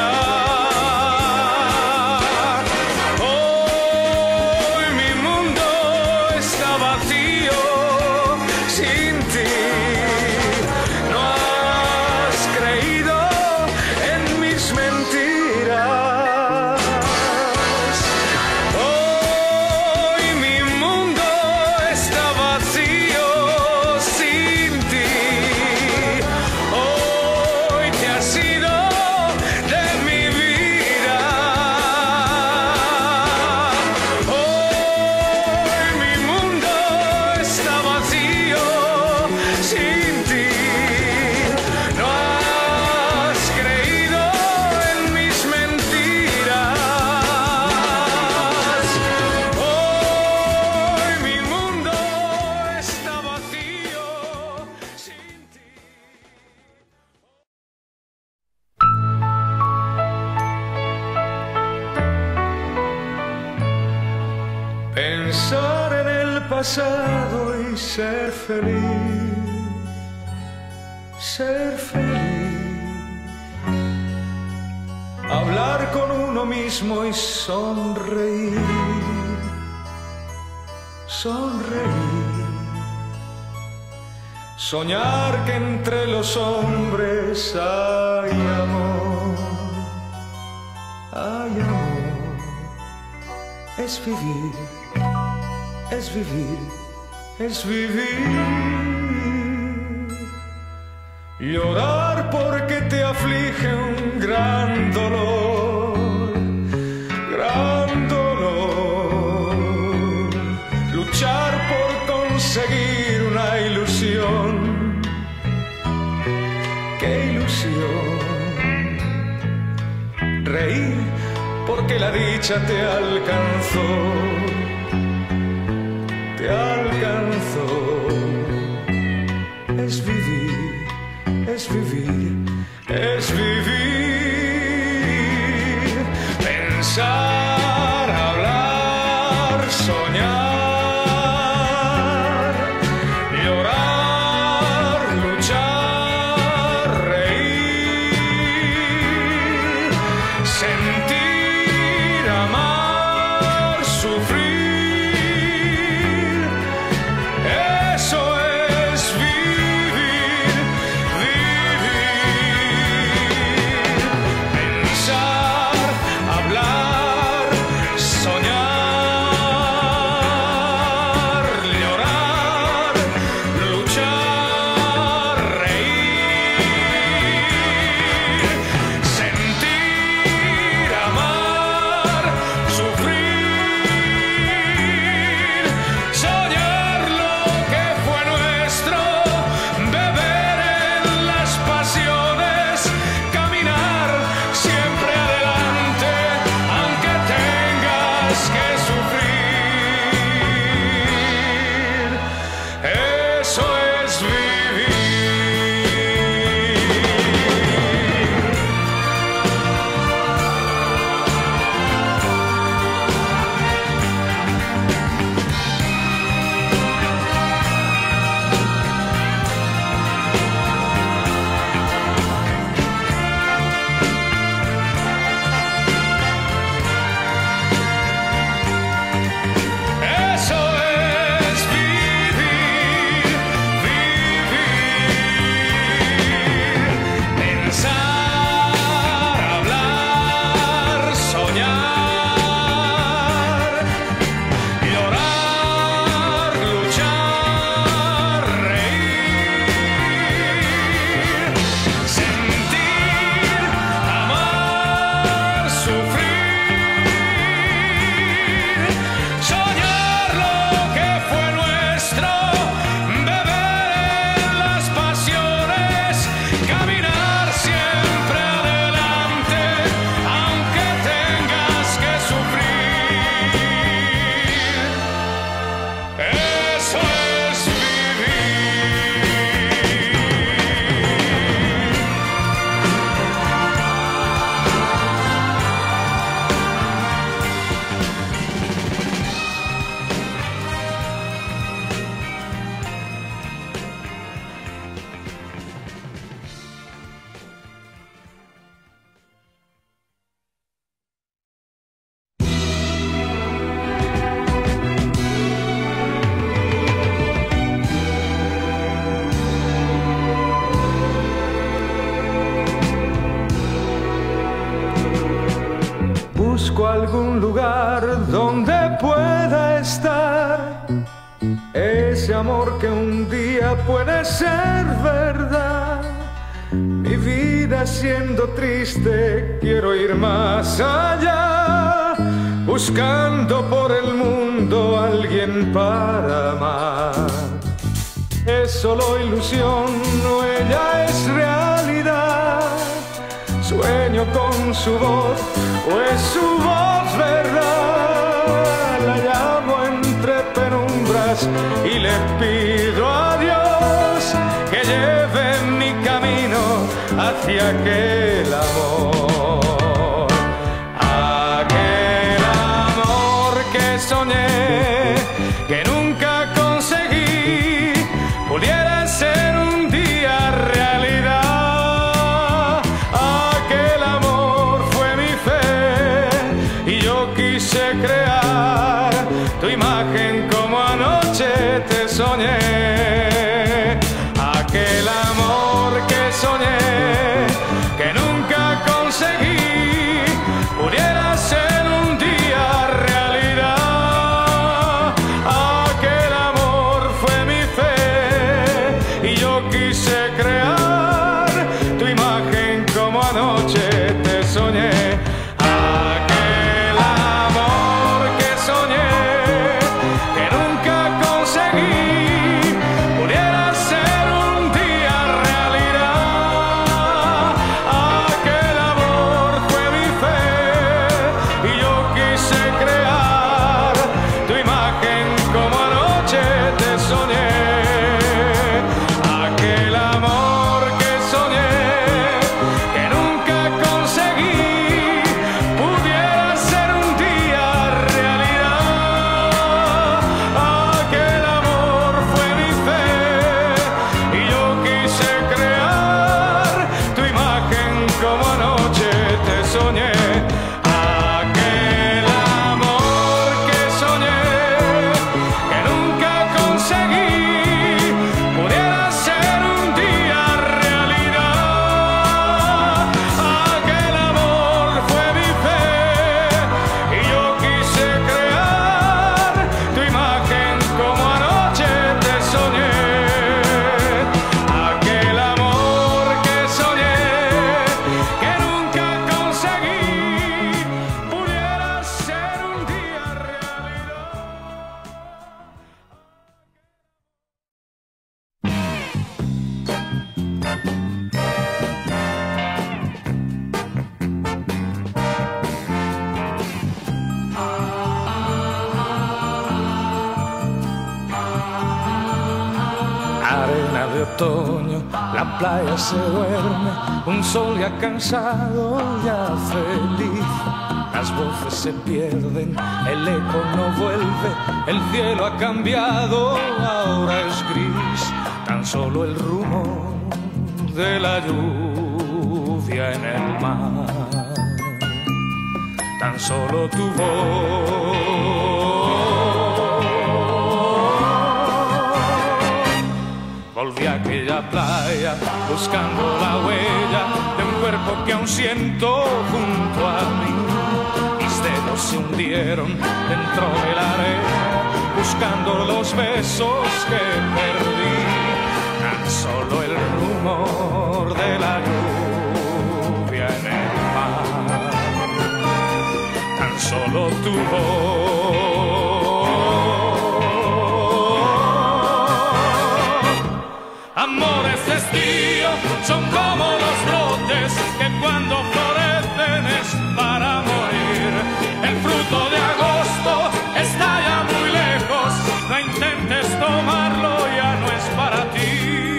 Hoy mi mundo está vacío sin ti. No has creído en mis mentiras. Hoy mi mundo está vacío sin ti. Hoy te has ido de mi vida. Hoy mi mundo está vacío sin ti. No has creído en mis mentiras. Hoy mi mundo está vacío sin ti. Pensar en el pasado y ser feliz, ser feliz. Hablar con uno mismo y sonreír, sonreír. Soñar que entre los hombres hay amor, hay amor. Es vivir, es vivir, es vivir. Llorar porque te aflige un gran dolor, gran dolor. Luchar por conseguir una ilusión, qué ilusión. Reír porque la dicha te alcanzó, te alcanzó. Es vivir, es vivir, es vivir. Pensar, hablar, soñar, llorar, luchar, reír, sentir, amar, sufrir. Eso es vivir, vivir. Pensar, hablar, algún lugar donde pueda estar ese amor que un día puede ser verdad. Mi vida siendo triste, quiero ir más allá, buscando por el mundo a alguien para amar. Es solo ilusión, no, ella es realidad. Sueño con su voz, o es su voz verdad. La llamo entre penumbras y le pido a Dios que lleve mi camino hacia aquel amor. Aquel amor que soñé, que nunca conseguí, pudiera ser un día realidad. Aquel amor fue mi fe y yo quise crear tu imagen como anoche te soñé. Aquel amor que soñé, que nunca conseguí, pudiera ser un día realidad. Aquel amor fue mi fe y yo quise crear tu imagen como anoche te soñé. Aquel amor que soñé, que nunca conseguí, pudiera ser un día realidad. Aquel amor fue mi fe y yo quise crear tu imagen como anoche te soñé. Aquel amor que soñé, que nunca conseguí, pudiera ser un día realidad. Aquel amor fue mi fe y yo quise crear tu imagen como anoche te soñé. Aquel amor que soñé, que nunca conseguí, pudiera ser un día realidad. Aquel amor fue mi fe y yo quise crear tu imagen como anoche te soñé. Aquel amor que soñé, que nunca conseguí, pudiera ser un día realidad. Arena de otoño, la playa se duerme, un sol ya cansado, ya feliz. Las voces se pierden, el eco no vuelve, el cielo ha cambiado, ahora es gris. Tan solo el rumor de la lluvia en el mar, tan solo tu voz. Volví a aquella playa buscando la huella de un cuerpo que aún siento junto a mí. Mis dedos se hundieron dentro de la arena buscando los besos que perdí. Tan solo el rumor de la lluvia en el mar, tan solo tu voz. Amores de estío son como los brotes que cuando florecen es para morir. El fruto de agosto está ya muy lejos, no intentes tomarlo, ya no es para ti.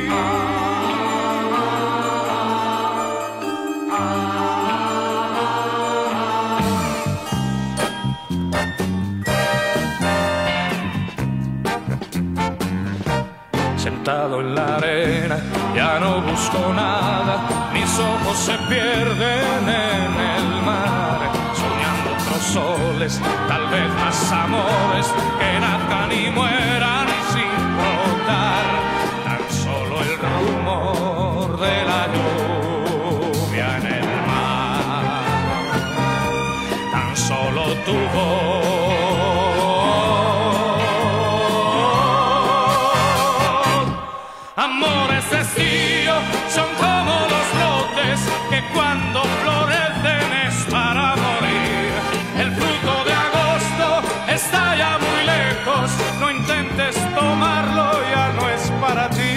Sentado en la arena, ya no busco nada, mis ojos se pierden en el mar, soñando otros soles, tal vez más amores que nazcan y mueran sin brotar. Tan solo el rumor de la lluvia en el mar, tan solo estío son como los brotes que cuando florecen es para morir. El fruto de agosto está ya muy lejos, no intentes tomarlo, ya no es para ti.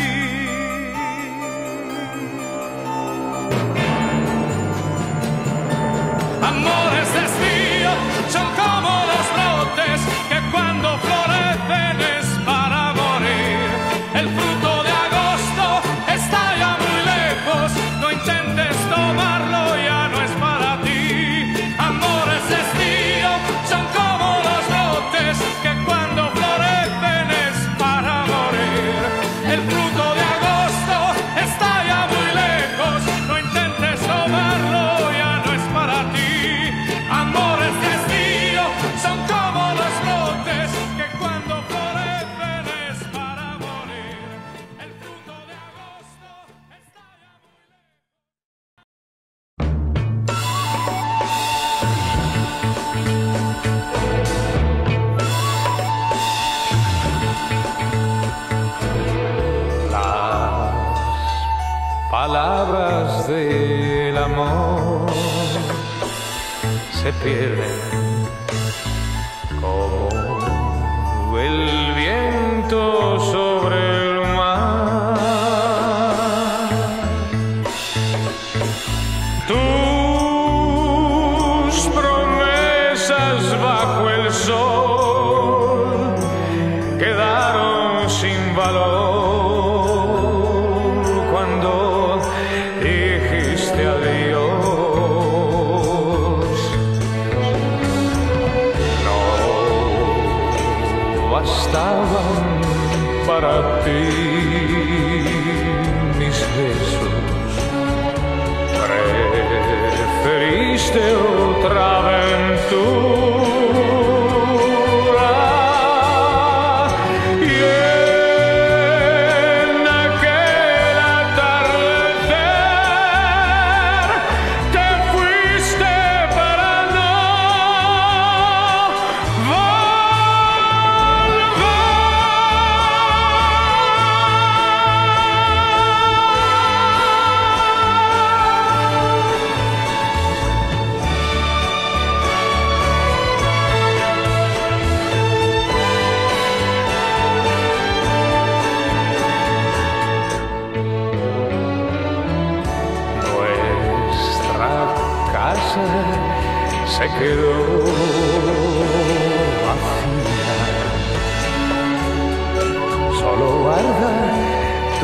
Amores de estío son como los brotes que cuando florecen es para morir. El fruto de agosto está ya muy lejos, no intentes tomarlo, ya no es para ti. Amores de estío son como los brotes que cuando florecen es para morir. El fruto de agosto está ya muy lejos, no intentes tomarlo, ya no es para ti. Amores de estío son como los brotes que cuando florecen es para morir. El fruto de agosto está ya muy lejos. Las palabras del amor se pierden como el viento sobre el mar. Tus promesas bajo el sol quedaron sin valor cuando dijiste adiós. Bastaban para ti mis besos, preferiste otra aventura y en aquel atardecer te fuiste para no se quedó vacía, solo guarda tu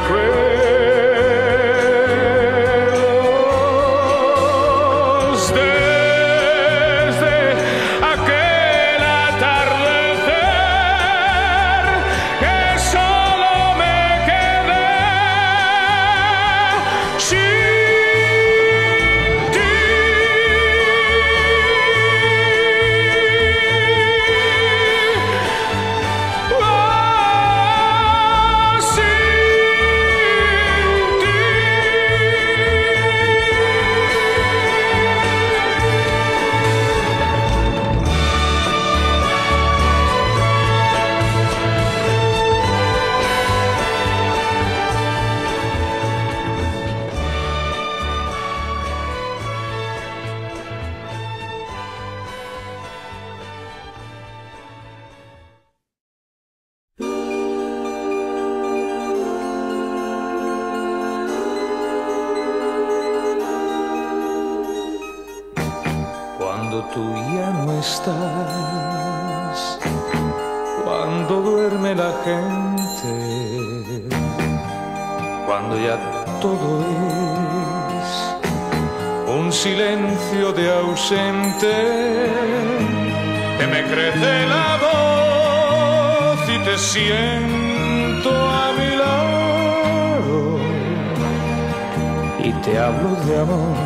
recuerdos desde aquel atardecer que solo me quedé sin cuando tú ya no estás, cuando duerme la gente, cuando ya todo es un silencio de ausente, que me crece la voz y te siento a mi lado y te hablo de amor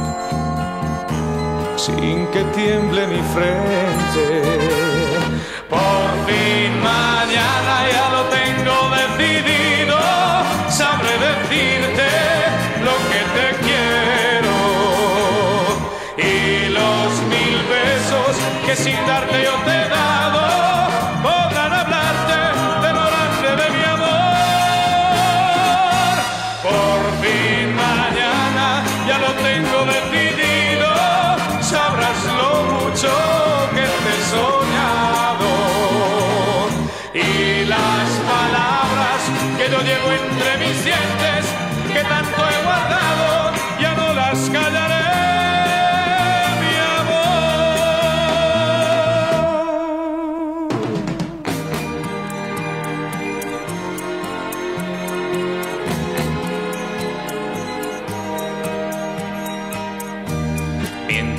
sin que tiemble mi frente. Por fin mañana ya lo tengo decidido, sabré decirte lo que te quiero y los mil besos que sin darte yo te he dado podrán hablarte de lo grande de mi amor.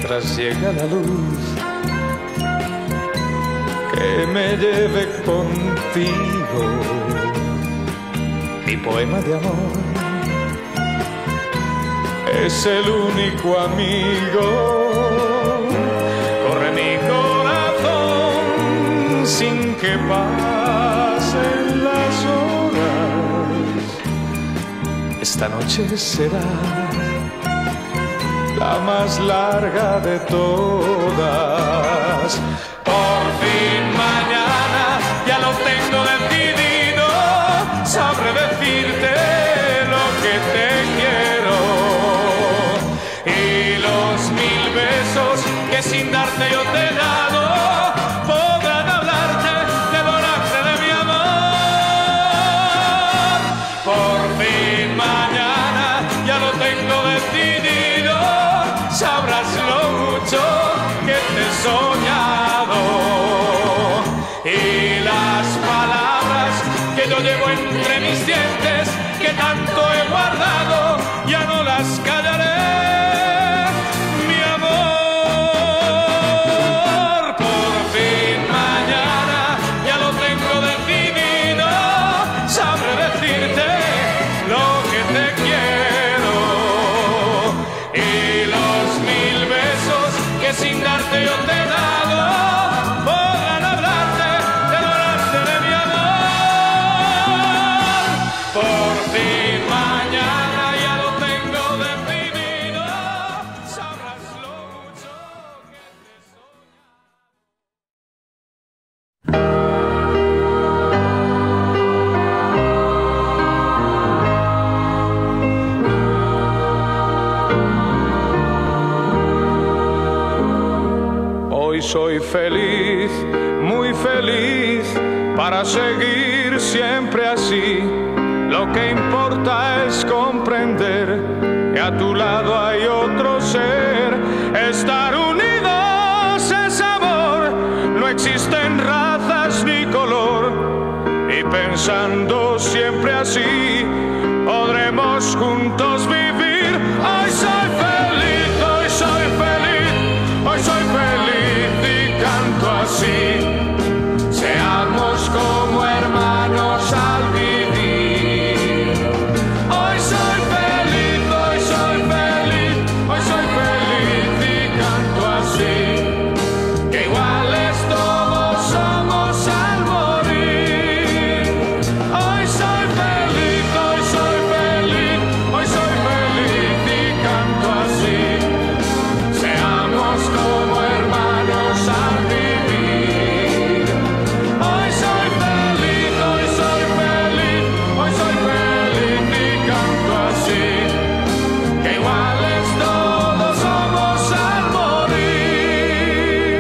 mientras llega la luz, que me lleve contigo. Mi poema de amor es el único amigo. Corre mi corazón sin que pasen las horas. Esta noche será la más larga de todas. Por fin mañana ya lo tengo decidido, sabré decirte lo que te quiero. Y los mil besos que sin darte yo te he dado podrán hablarte, devorarte de mi amor. Por fin mañana ya lo tengo decidido, sabrás lo mucho que te he soñado. Y las palabras que yo llevo entre mis dientes, que tanto he guardado, ya no las callaré, mi amor. Por fin mañana ya lo tengo decidido, sabré decirte lo que te quiero. Y los mil besos que sin darte yo te he dado podrán hablarte, devorarte de mi amor. Por fin mañana ya lo tengo decidido, sabrás lo mucho que te soñaba. Hoy soy feliz, muy feliz, para seguir siempre así. Lo que importa es comprender que a tu lado hay otro ser. Estar unidos es amor, no existen razas ni color. Y pensando siempre así, podremos juntos vivir. Hoy soy feliz, hoy soy feliz, hoy soy feliz y canto así. Seamos como hermanos al vivir. Hoy soy feliz, hoy soy feliz, hoy soy feliz y canto así. Que iguales todos somos al morir. Hoy soy feliz, hoy soy feliz, hoy soy feliz y canto así. Seamos como hermanos al vivir. Hoy soy feliz, hoy soy feliz, hoy soy feliz y canto así. Que iguales todos somos al morir.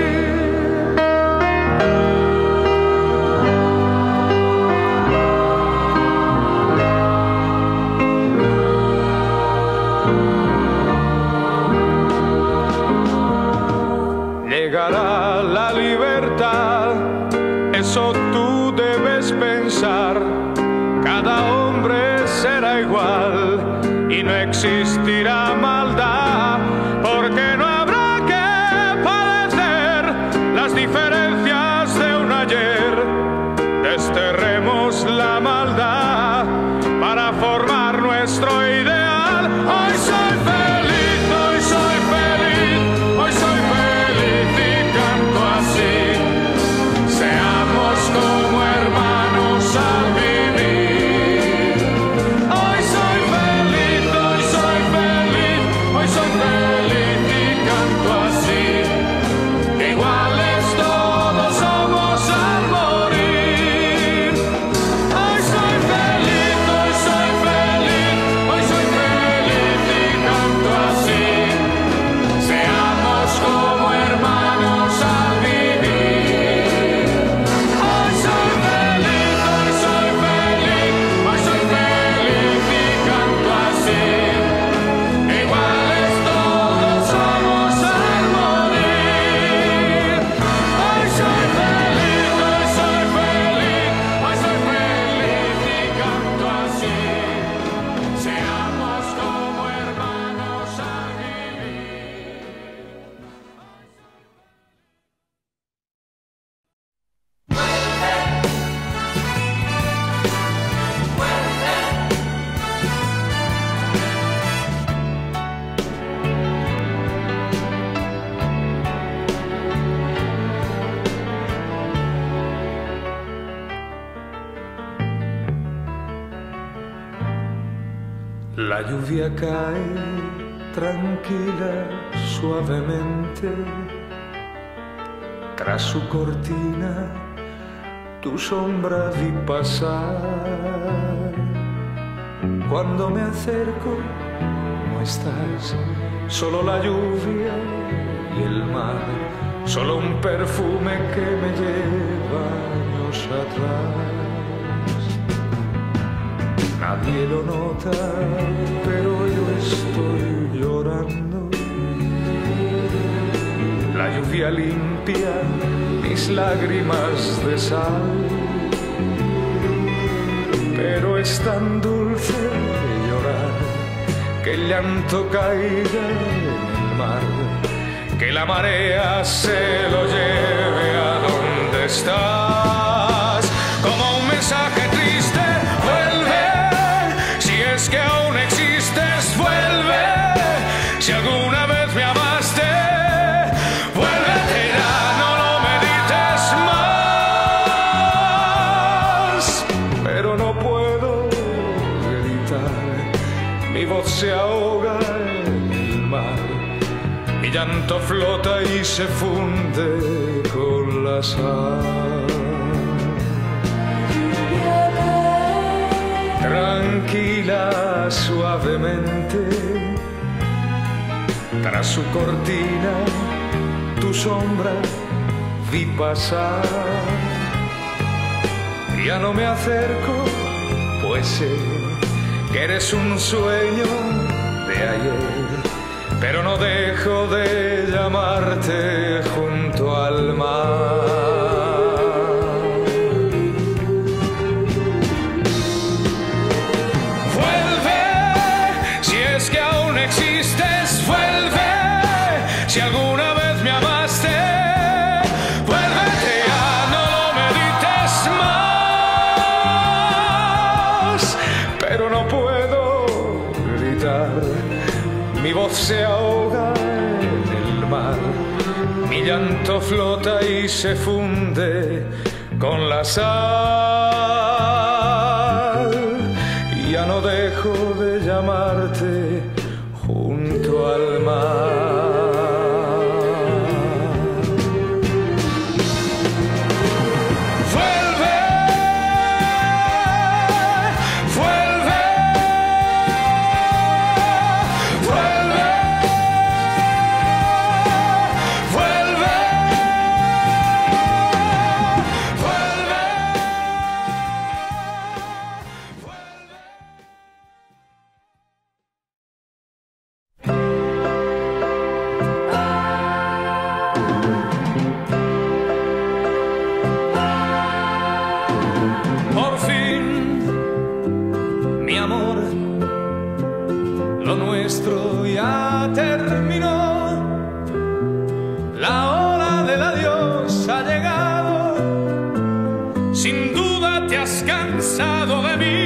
Llegará la libertad, eso tú debes pensar. Cada hombre será igual y no existirá maldad, porque no habrá que padecer las diferencias de un ayer. Desterremos la maldad para formar nuestro ideal. Hoy soy feliz, hoy soy feliz, hoy soy feliz y canto así. Seamos como hermanos al vivir. Hoy soy feliz, hoy soy feliz, hoy soy feliz y canto así. Que iguales todos somos al morir. Hoy soy feliz, hoy soy feliz, hoy soy La lluvia cae tranquila, suavemente. Tras su cortina, tu sombra vi pasar. Cuando me acerco, no estás, solo la lluvia y el mar, solo un perfume que me lleva años atrás. Nadie lo nota, pero yo estoy llorando. La lluvia limpia mis lágrimas de sal, pero es tan dulce llorar que el llanto caiga en el mar, que la marea se lo lleve a donde estás. Como un mensaje triste, vuelve, si es que aún existes, vuelve. Si alguna vez me amaste, vuélvete ya, no lo medites más. Pero no puedo gritar, mi voz se ahoga en el mar. Mi llanto flota y se funde con la sal. Tranquila, suavemente, tras su cortina, tu sombra vi pasar. Ya no me acerco, pues sé que eres un sueño de ayer, pero no dejo de llamarte junto al mar. Vuelve, si es que aún existes, vuelve. Si alguna vez me amaste, vuélvete ya, no lo medites más. Pero no puedo gritar, mi voz se ahoga en el mar, mi llanto flota y se funde con la sal. Ya no dejo de llamarte junto al mar. Vuelve, vuelve, vuelve. Por fin, mi amor, lo nuestro ya terminó. La hora del adiós ha llegado. Sin duda te has cansado de mí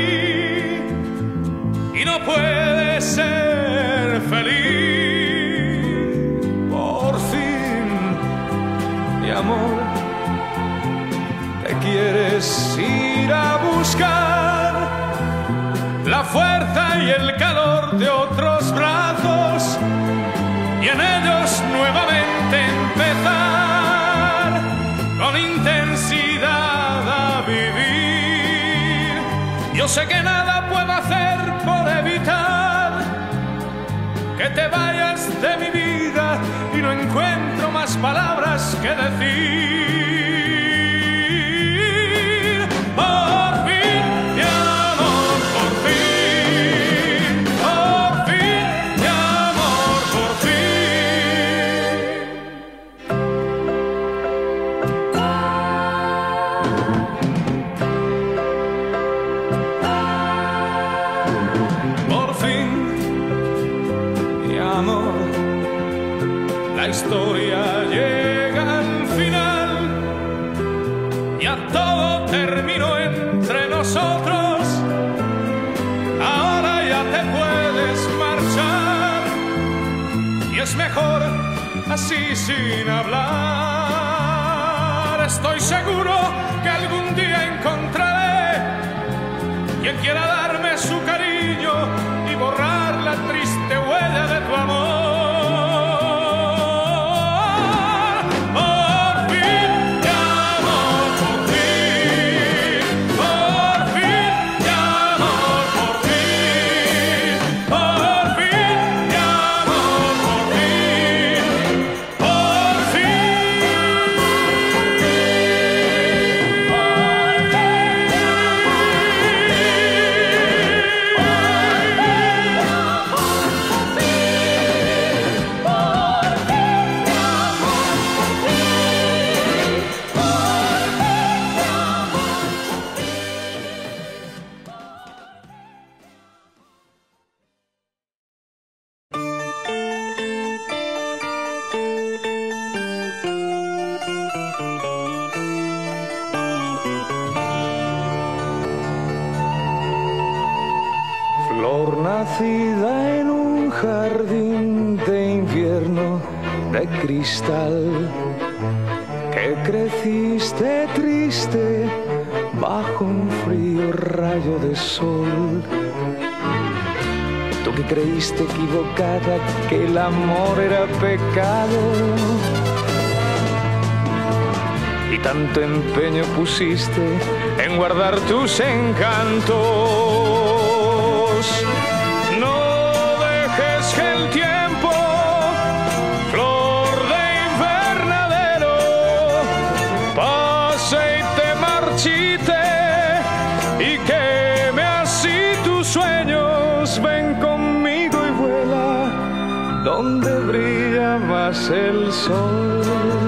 y no puedes ser feliz. Por fin, mi amor, te quieres ir a buscar la fuerza y el calor de otros brazos y en ellos nuevamente empezar con intensidad a vivir. Yo sé que nada puedo hacer por evitar que te vayas de mi vida y no encuentro más palabras que decir. Por fin, mi amor, por fin, por fin, mi amor, por fin. Por fin, mi amor, la historia llega al final. Ya todo terminó entre nosotros. Ahora ya te puedes marchar y es mejor así sin hablar. Estoy seguro que algún día encontraré quien quiera darme su cariño y borrar nacida en un jardín de invierno de cristal, que creciste triste bajo un frío rayo de sol. Tú que creíste equivocada que el amor era pecado, y tanto empeño pusiste en guardar tus encantos. No dejes que el tiempo, flor de invernadero, pase y te marchite y queme así tus sueños. Ven conmigo y vuela donde brilla más el sol.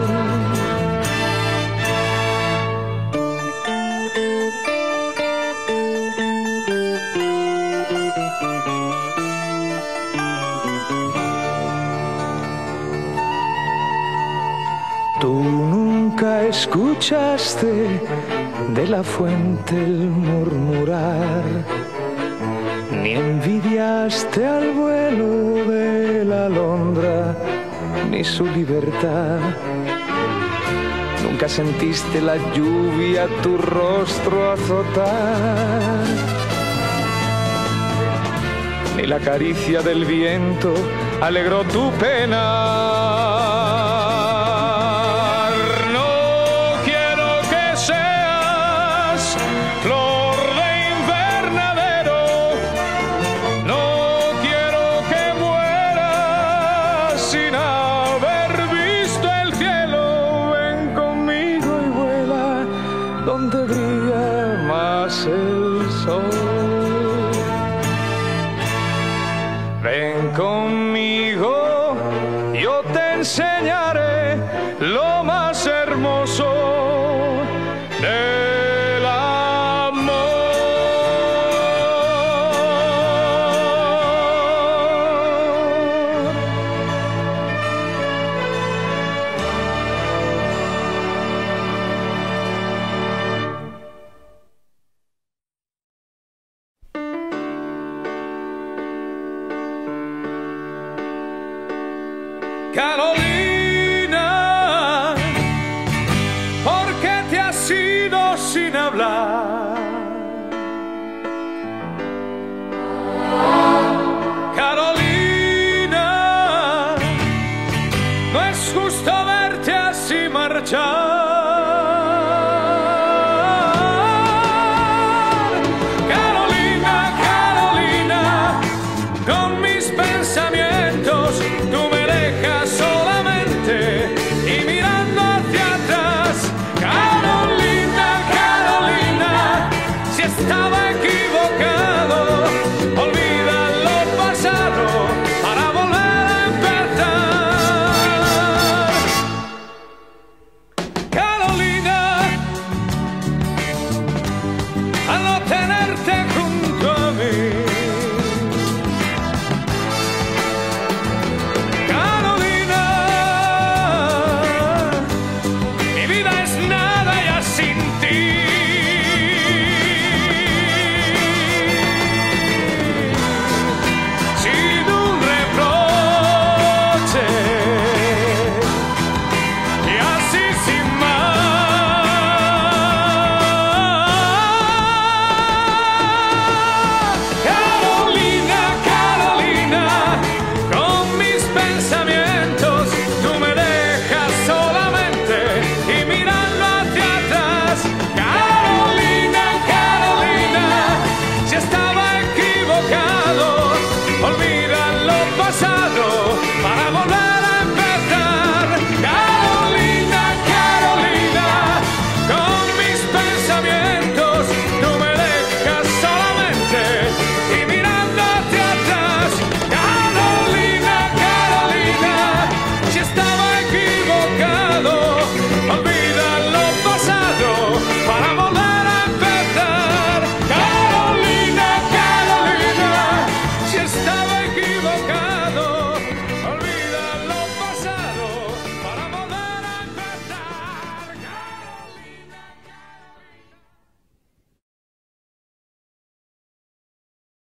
Tú nunca escuchaste de la fuente el murmurar, ni envidiaste al vuelo de la alondra, ni su libertad. Nunca sentiste la lluvia tu rostro azotar, ni la caricia del viento alegró tu pena. Donde brilla más el sol. Ven conmigo, yo te enseñaré lo más hermoso del amor. Carolina, ¿por qué te has ido sin hablar? Carolina, no es justo verte así marchar. Carolina, Carolina, con mis pensamientos tú me dejas solamente y mirando hacia atrás. Carolina, Carolina, si estaba equivocado, olvida lo pasado para volver a empezar. Carolina, al no tenerte junto a mí, olvida lo pasado